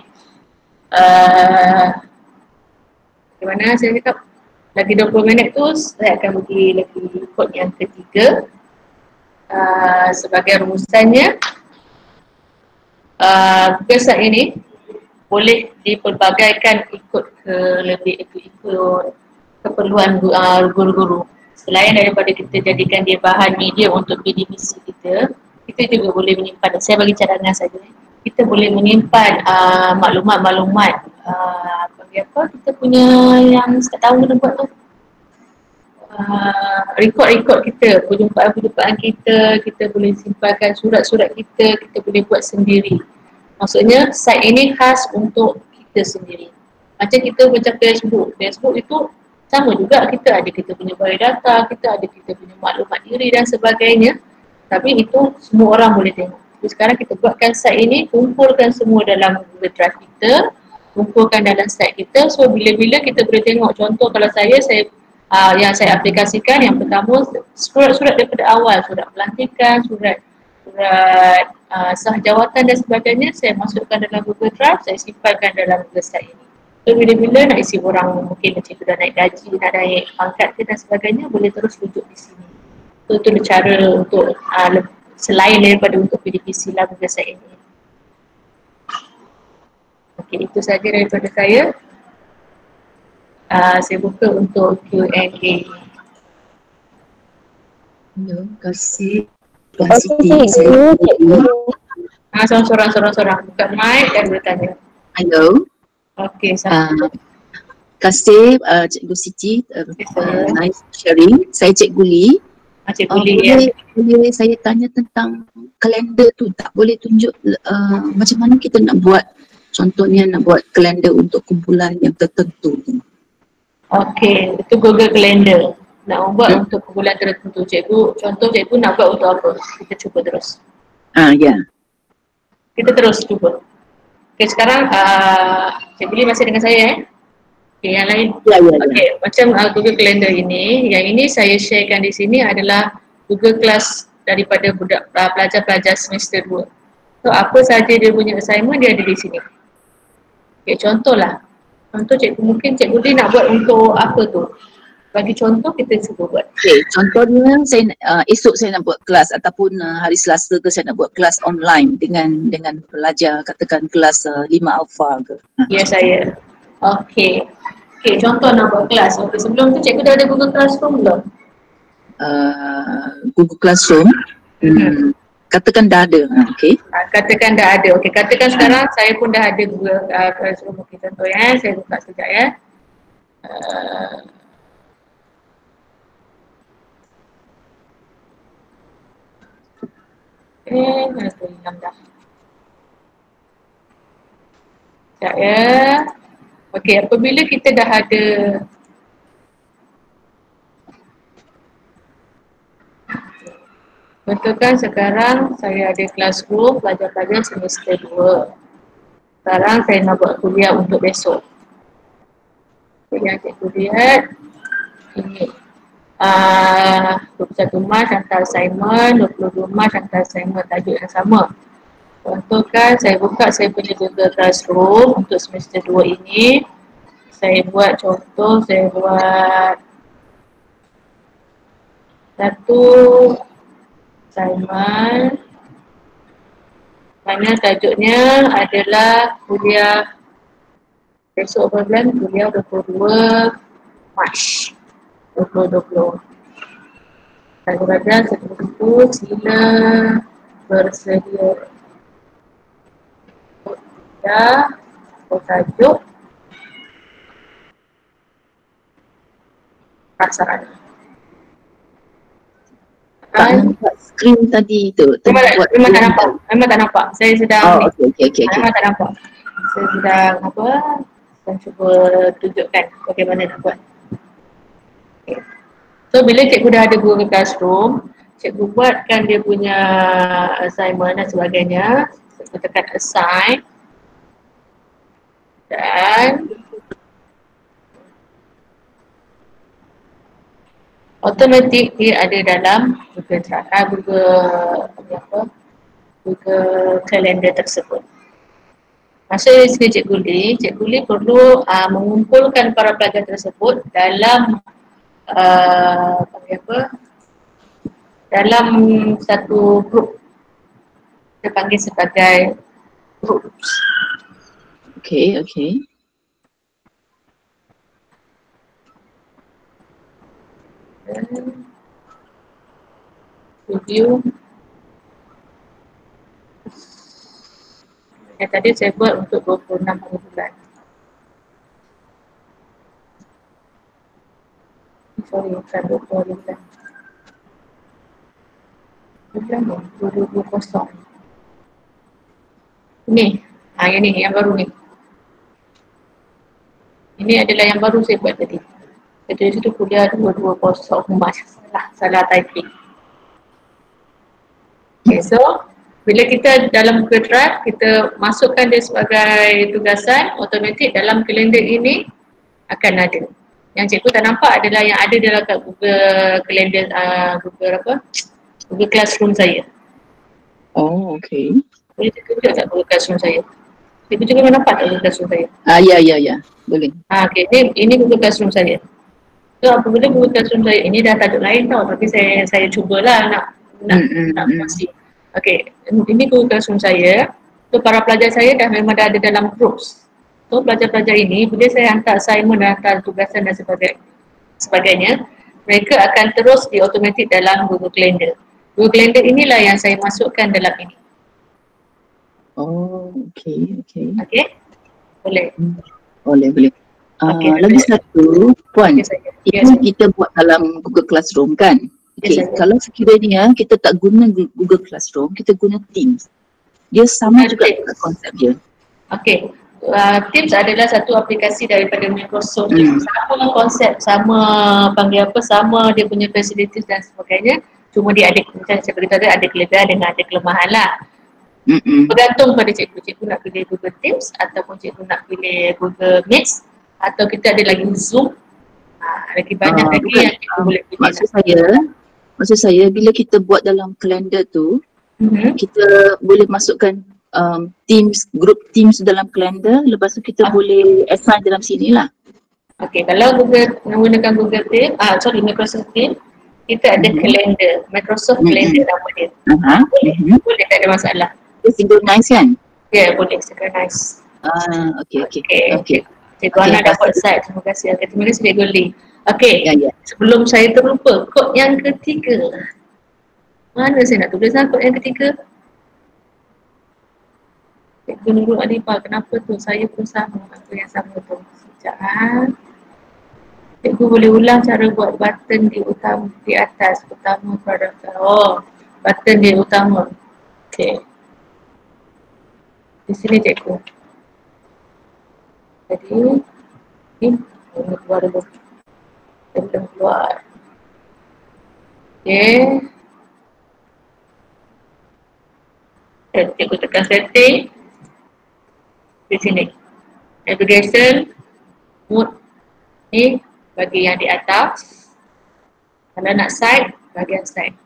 Bagaimana saya cakap? Lagi 20 minit tu saya akan bagi lagi kod yang ketiga. Sebagai rumusannya, kesan ini boleh dipelbagaikan ikut keperluan guru-guru. Selain daripada kita jadikan dia bahan media untuk PDPC kita juga boleh menyimpan, saya bagi cadangan saja, kita boleh menyimpan maklumat-maklumat kita punya yang setiap tahun kita buat tu, rekod-rekod kita, perjumpaan-perjumpaan kita boleh simpankan surat-surat kita boleh buat sendiri. Maksudnya site ini khas untuk kita sendiri. Macam kita macam Facebook itu sama juga, kita ada kita punya biodata, kita ada kita punya maklumat diri dan sebagainya. Tapi itu semua orang boleh tengok. Jadi sekarang kita buatkan site ini, kumpulkan semua dalam Google Drive kita, kumpulkan dalam site kita. So bila-bila kita boleh tengok. Contoh kalau saya yang saya aplikasikan, yang pertama surat-surat daripada awal, surat pelantikan, surat sah jawatan dan sebagainya, saya masukkan dalam Google Drive, saya simpankan dalam Google Site ini. So bila-bila nak isi orang, mungkin macam tu dah naik gaji, nak naik pangkat ke dan sebagainya, boleh terus rujuk di sini. So itu cara untuk selain daripada untuk PDPC lah Google Site ini. Okey, itu saja daripada saya. Saya buka untuk Q&A. Terima kasih. Sorang-sorang buka mic dan bertanya. Hello. Okey, Terima kasih Cikgu Siti for nice sharing. Saya Cikgu Lee. Cikgu Lee, boleh saya tanya tentang kalender tu, tak boleh tunjuk macam mana kita nak buat, contohnya nak buat kalender untuk kumpulan yang tertentu. Okey, itu Google Calendar. Nak buat untuk kumpulan tertentu, cikgu nak buat untuk apa? Kita cuba terus. Ya. Kita terus cuba. Okey, sekarang Cikgu Lee masih dengan saya Okey, yang lain. Ya. Okey, macam Google Calendar ini, yang ini saya sharekan di sini adalah Google Class daripada pelajar-pelajar semester 2. So apa saja dia punya assignment dia ada di sini. Okey, contohlah. Contoh mungkin Cikgu Lee nak buat untuk apa tu? Bagi contoh kita cuba buat. Okay, contohnya esok saya nak buat kelas ataupun hari Selasa ke saya nak buat kelas online dengan pelajar, katakan kelas 5 Alpha ke. Ya, saya. Okey. Okey, contoh nak buat kelas. Okey, sebelum tu cikgu dah ada Google Classroom belum? Google Classroom. Katakan dah ada. Okey. Katakan dah ada. Okey, katakan sekarang saya pun dah ada Google Classroom. Okey, contoh ya. Saya buka sekejap ya. Mana tu hilang dah. Sekejap ya. Okey, apabila kita dah ada betulkan sekarang saya ada classroom pelajar-pelajar semester 2. Sekarang saya nak buat kuliah untuk besok. Yang cikgu lihat ini 21 Mac hantar assignment, 22 Mac hantar assignment tajuk yang sama. Contohkan saya buka saya punya Google Classroom untuk semester 2 ini. Saya buat contoh, saya buat satu assignment mana tajuknya adalah kuliah Besok bulan kuliah 22 Mac 2020. Raja-raja satu sila bersedia. Ya, tajuk prasarana. Tak nampak skrin tadi tu. Memang tak nampak. Memang tak nampak. Saya sedang Oh, okey. memang tak nampak. Saya sedang apa? Saya cuba tunjukkan bagaimana nak buat. Okay. So bila cikgu dah ada Google Classroom, cikgu buatkan dia punya assignment dan sebagainya. Cikgu tekan assign dan automatik dia ada dalam Google Calendar tersebut. Masa sini Cikgu Lee perlu mengumpulkan para pelajar tersebut dalam dalam satu grup. Kita panggil sebagai grup. Okey. Review. Yang tadi saya buat untuk 26 hari bulan. Sorry, bukan 20 hari bulan. Bulan 2020. Ini, yang ni, yang baru ni. Ini adalah yang baru saya buat tadi. Dari situ kuliah 2020 Mac. Salah typing. Okay, so bila kita dalam Google Drive, kita masukkan dia sebagai tugasan, automatik dalam kalender ini akan ada. Yang cikgu tak nampak adalah yang ada dalam kat Google Calendar, Google Classroom saya. Oh, okey. Boleh cikgu tunjuk tak Google Classroom saya? Cikgu juga nampak tak Google Classroom saya? Ya. Boleh. Okay, ini Google Classroom saya. So apabila Google Classroom saya, ini dah tajuk lain tau, tapi saya cubalah nak masih. Okay, ini Google Classroom saya. So para pelajar saya memang dah ada dalam groups. So pelajar-pelajar ini, bila saya hantar assignment dan hantar tugasan dan sebagainya, mereka akan terus diotomatik dalam Google Calendar. Google Calendar inilah yang saya masukkan dalam ini. Oh, okey. Okay? Boleh? Boleh. Okey, Lagi satu, Puan. Yes, saya. Ini kita buat dalam Google Classroom kan? Okey, Yes, kalau sekiranya kita tak guna Google Classroom, kita guna Teams. Dia sama juga konsep dia. Okey. Teams adalah satu aplikasi daripada Microsoft. Sama konsep, sama dia punya facilities dan sebagainya. Cuma dia ada, macam saya beritahu tadi, ada kelebihan dengan ada kelemahan lah. Bergantung pada cikgu nak pilih Google Teams ataupun cikgu nak pilih Google Meet atau kita ada lagi Zoom. Lagi banyak lagi yang cikgu boleh pilih. Maksud saya bila kita buat dalam kalender tu, kita boleh masukkan grup Teams dalam kalender, lepas tu kita boleh assign dalam sini lah. Okey, kalau Google menggunakan Google Teams, Microsoft Teams, kita ada kalender, Microsoft Calendar nama dia. Boleh, tak ada masalah. Dia synchronize kan? Ya, boleh synchronize. Okey. Cikgu Ana dah buat slide, terima kasih. Terima kasih Cikgu Lee. Okey, Ya. sebelum saya terlupa, kod yang ketiga. Mana saya nak tuliskan kod yang ketiga? Cikgu Nurul Alifah, kenapa tu? Saya pun sama, aku yang sama tu. Sekejap. Cikgu boleh ulang cara buat button di atas, utama produk. Oh, button di utama. Okey. Di sini cikgu. Jadi, ini keluar dulu. Kita keluar. Okey. Cikgu tekan setting. Di sini. Navigation. Mode. Ni bagi yang di atas. Kalau nak side, bahagian side.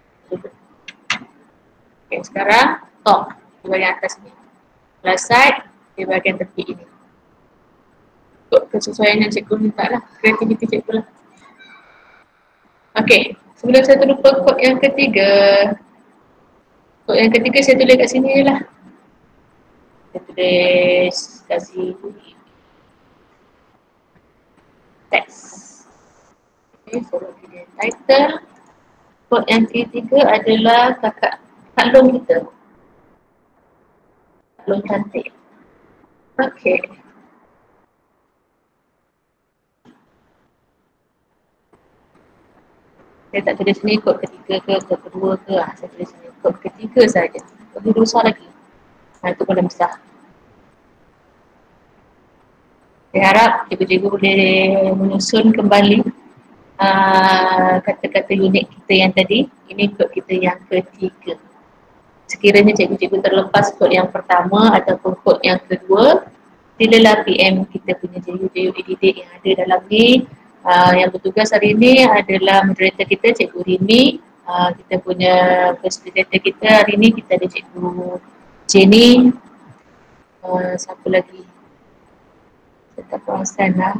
Okay, sekarang top di bahagian atas ni. Kalau side, di bahagian tepi ini. Untuk kesesuaian yang cikgu minta lah. Kreativiti cikgu lah. Okay, sebelum saya terlupa kod yang ketiga. Kod yang ketiga saya tulis kat sini je lah. Saya tulis kasih Text. Okay, so bagi dia title. Kod yang ketiga adalah Kak Long kita. Kak Long cantik. Okay. Saya tak tulis ni kod ketiga ke, kod kedua ke. Saya tulis ni kod ketiga saja. Lebih besar lagi. Itu boleh besar. Saya harap cikgu-cikgu boleh menyusun kembali kata-kata unik kita yang tadi. Ini kod kita yang ketiga. Sekiranya cikgu-cikgu terlepas kod yang pertama ataupun kod yang kedua, silalah PM kita punya JU didik yang ada dalam ni. Yang bertugas hari ini adalah moderator kita, Cikgu Rimi. Kita punya facilitator kita hari ini, kita ada Cikgu Jenny. Siapa lagi? Saya tak perasan lah.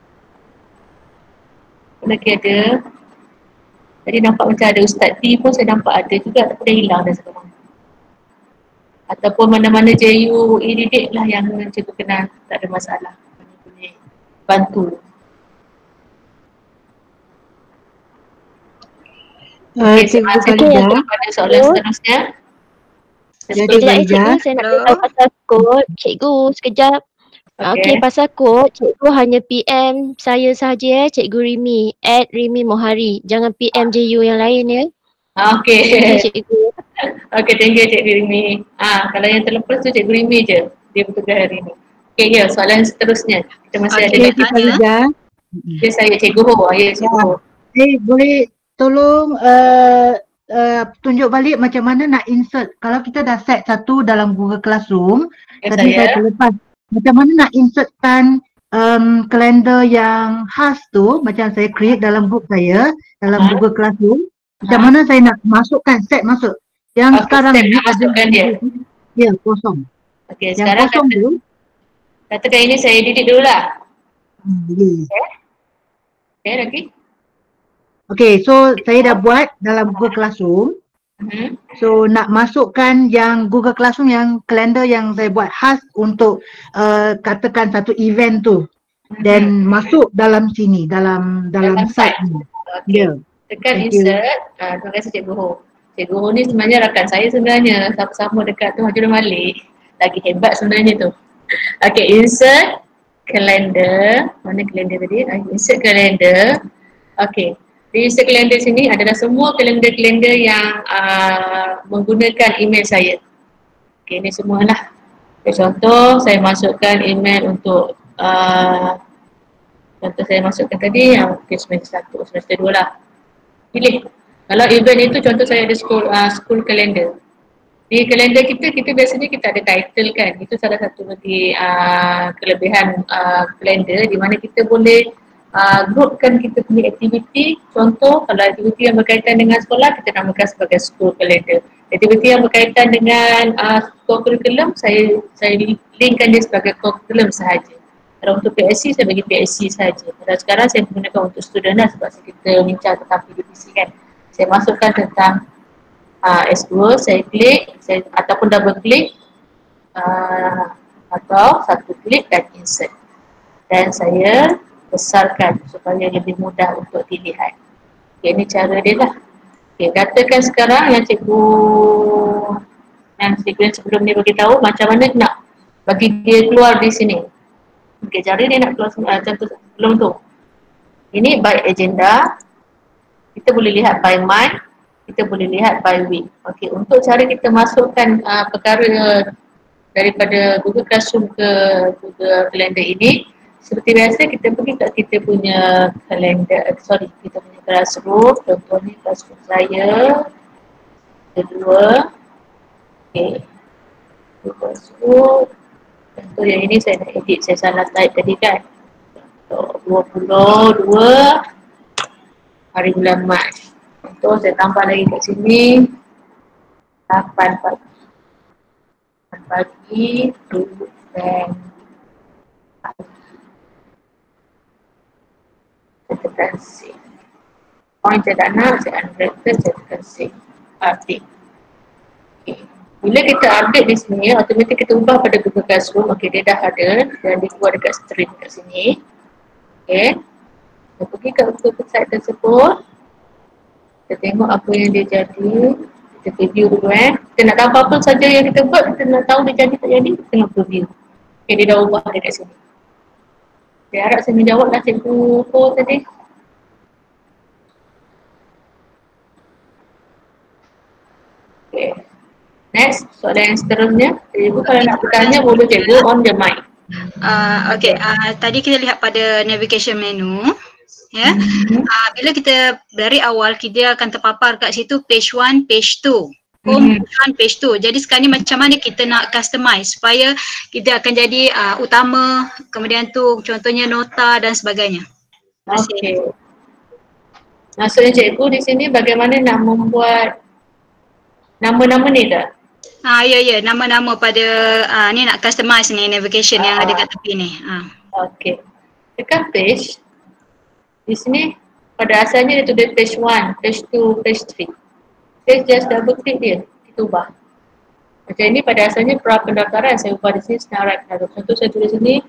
Apa lagi ada? Tadi nampak macam ada Ustaz T pun saya nampak ada juga, tapi dah hilang dah sekarang. Ataupun mana-mana JU didik lah yang cikgu kenal, tak ada masalah. Boleh bantu. Okey, terima kasih pada soalan seterusnya. Sekejap cikgu, saya nak tahu pasal kod. Cikgu, sekejap. Okey, pasal kod, cikgu hanya PM saya sahaja Cikgu Rimi, @Rimi Mohari. Jangan PM JU yang lain ya. Okey. Cikgu. Okey, thank you Cikgu Rimi. Kalau yang terlepas tu Cikgu Rimi je. Dia bertugas hari ni. Okey, ya, soalan seterusnya. Kita masih ada nak tanya. Okay, saya Cikgu Ho. Ya, Cikgu Ho. Boleh tolong tunjuk balik macam mana nak insert. Kalau kita dah set satu dalam Google Classroom, tadi saya terlepas. Macam mana nak insertkan kalender yang khas tu, macam saya create dalam group saya, dalam Google Classroom. Macam mana saya nak masukkan, set masuk. Yang sekarang ni ada dia. Ya, kosong. Okey, yang sekarang kosong tu. Katakan ini saya edit dulu lah. Okay, lagi. Okay, so saya dah buat dalam Google Classroom. So nak masukkan yang Google Classroom yang kalender yang saya buat khas untuk katakan satu event tu. Dan masuk dalam sini, dalam site ni. Okay. Tekan insert. Terima kasih Cikgu Ho. Cikgu Ho ni sebenarnya rakan saya sebenarnya. Sama-sama dekat tu Hajur Malik. Lagi hebat sebenarnya tu. Okay, insert kalender. Mana kalender tadi? Insert kalender. Okay. Di insert kalender sini adalah semua kalender-kalender yang menggunakan email saya. Okay, ini semualah. Okay, contoh saya masukkan email untuk contoh saya masukkan tadi yang semester 1, semester 2 lah. Pilih. Kalau event itu contoh saya ada school calendar. Di kalender kita biasanya kita ada title kan. Itu salah satu lagi kelebihan kalender di mana kita boleh groupkan kita punya aktiviti. Contoh kalau aktiviti yang berkaitan dengan sekolah kita namakan sebagai school calendar. Aktiviti yang berkaitan dengan co-curriculum saya linkkan dia sebagai co-curriculum sahaja. Kalau untuk PSC saya bagi PSC sahaja. Kalau sekarang saya menggunakan untuk student lah sebab kita bincang tentang PDPC kan. Saya masukkan tentang S2, saya klik ataupun double klik atau satu klik dan insert. Dan saya besarkan supaya lebih mudah untuk dilihat. Okay, ini cara dia lah. Okay, katakan sekarang yang cikgu sebelum ni bagi tahu macam mana nak bagi dia keluar di sini. Okay, cara dia nak keluar contoh sebelum tu. Ini by agenda. Kita boleh lihat by month. Kita boleh lihat by week. Okay, untuk cara kita masukkan perkara daripada Google Classroom ke Google Calendar ini, seperti biasa kita pergi kat kita punya kalender, kita punya classroom. Contohnya classroom saya kedua. Okay, classroom. Contoh yang ini saya nak edit, saya salah type tadi kan. 22 hari bulan Mac. Contoh saya tambah lagi kat sini 8 pagi dan saya tekan save. Point saya tak nak, saya unrated, saya tekan save. Update. Okay. Bila kita update di sini, automatik kita ubah pada Google Classroom. Okay, dia dah ada dan dia keluar dekat stream kat sini. Okay. Kita pergi ke website tersebut, kita tengok apa yang dia jadi, kita preview dulu kita nak tahu apa-apa saja yang kita buat, kita nak tahu dia jadi tak jadi, kita tengok preview. Okay, dia dah ubah dekat sini. Saya harap saya menjawab lah cikgu Ko tadi. Okay. Next, soalan yang seterusnya. Cikgu kalau nak bertanya boleh cikgu on the mic. Tadi kita lihat pada navigation menu. Ya. Bila kita dari awal kita akan terpapar kat situ page 1, page 2. Home page 1, page 2. Jadi sekarang ni macam mana kita nak customize supaya kita akan jadi utama, kemudian tu contohnya nota dan sebagainya. Okey. Maksudnya cikgu di sini bagaimana nak membuat nama-nama ni tak? Ya, nama-nama pada ni nak customize ni navigation yang ada kat tepi ni. Okey. Tekan page. Di sini pada asalnya dia tulis page 1, page 2, page 3. Saya just double click dia, kita ubah. Macam ini pada asalnya pra pendaftaran, saya ubah di sini senarai pendaftaran. Contoh saya tulis sini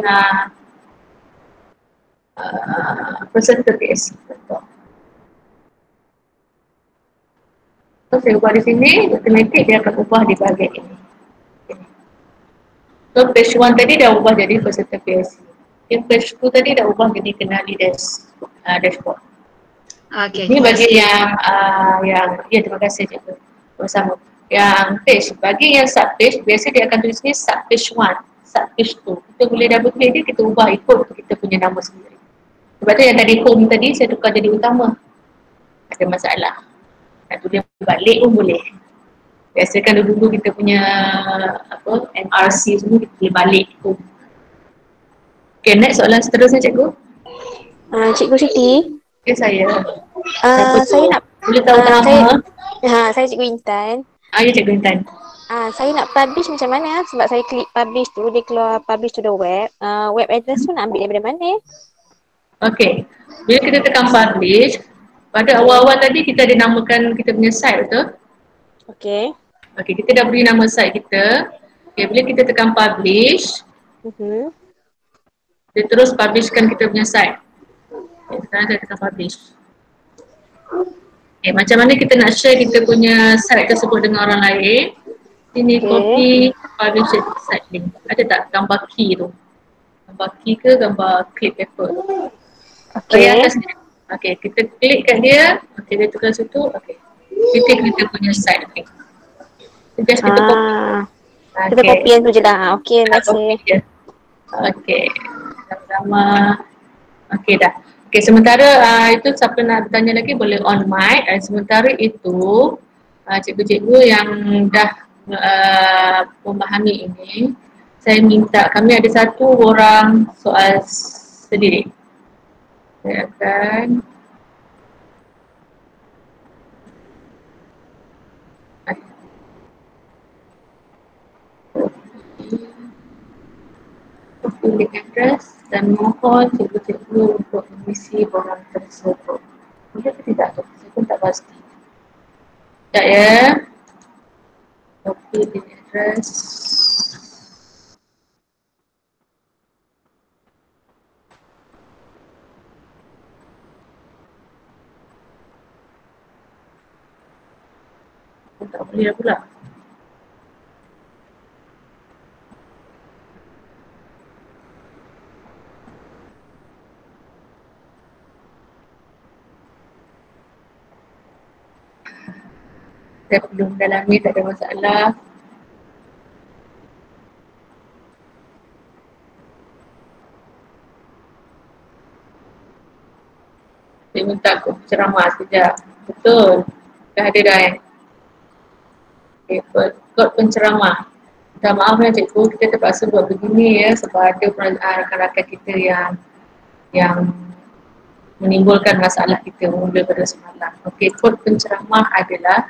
peserta PSC. So saya ubah di sini, automatic dia akan ubah di bahagian ini. So page 1 tadi dah ubah jadi peserta PSC. Page 2 tadi dah ubah jadi kenali dashboard. Ini bagi yang terima kasih cikgu bersama. Yang page, bagi yang sub page, biasa dia akan tulis ni sub page 1, sub page 2. Kita boleh double click dia, kita ubah ikut kita punya nama sendiri. Sebab tu yang tadi home tadi saya tukar jadi utama. Ada masalah. Nak tulis balik pun boleh. Biasa kan dulu kita punya MRC semua kita boleh balik home. Okay, next soalan seterusnya cikgu. Cikgu Siti. Okay, saya. Saya nak boleh tahu nama? Saya Cikgu Intan. Ya, Cikgu Intan. Saya nak publish macam mana? Sebab saya klik publish tu, dia keluar publish to the web. Web address tu nak ambil daripada mana? Okay. Bila kita tekan publish, pada awal-awal tadi kita ada namakan kita punya site, betul? Okay. Okay, kita dah beri nama site kita. Okay, bila kita tekan publish, dia terus publishkan kita punya site. Okay, sekarang saya tekan publish. Okay, macam mana kita nak share kita punya site tersebut dengan orang lain? Sini copy, publish site link. Ada tak gambar key tu? Gambar key ke gambar clip paper tu? Okay. Atas ni. Okay, kita klik kat dia. Okay, dia tukar situ. Okay. Kita punya site link. Just kita copy. Kita copy yang tu je lah. Okay, terima kasih. Okay. Sama-sama. Okay dah. Okay, sementara itu siapa nak bertanya lagi boleh on mic. Sementara itu cikgu-cikgu yang dah memahami ini, saya minta kami ada satu orang soal sendiri. Saya akan pilih address dan mohon cikgu-cikgu untuk mengisi borang tersebut. Boleh ke tidak tu? Saya pun tak pasti. Sekejap ya. Copy the address. Tak boleh dah pula. Saya perlu mendalami, tak ada masalah. Saya minta ceramah sekejap. Betul. Dah ada dah Okay, kod penceramah. Minta maaf ya cikgu, kita terpaksa buat begini ya sebab ada rakan-rakan kita yang menimbulkan masalah kita mula pada semalam. Okey, kod penceramah adalah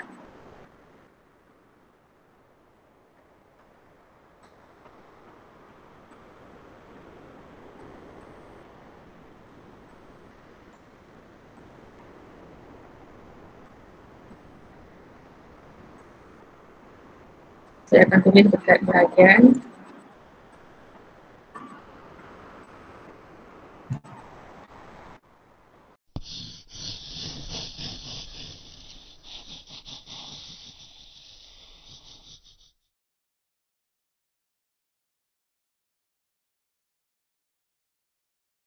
saya akan tulis dekat bahagian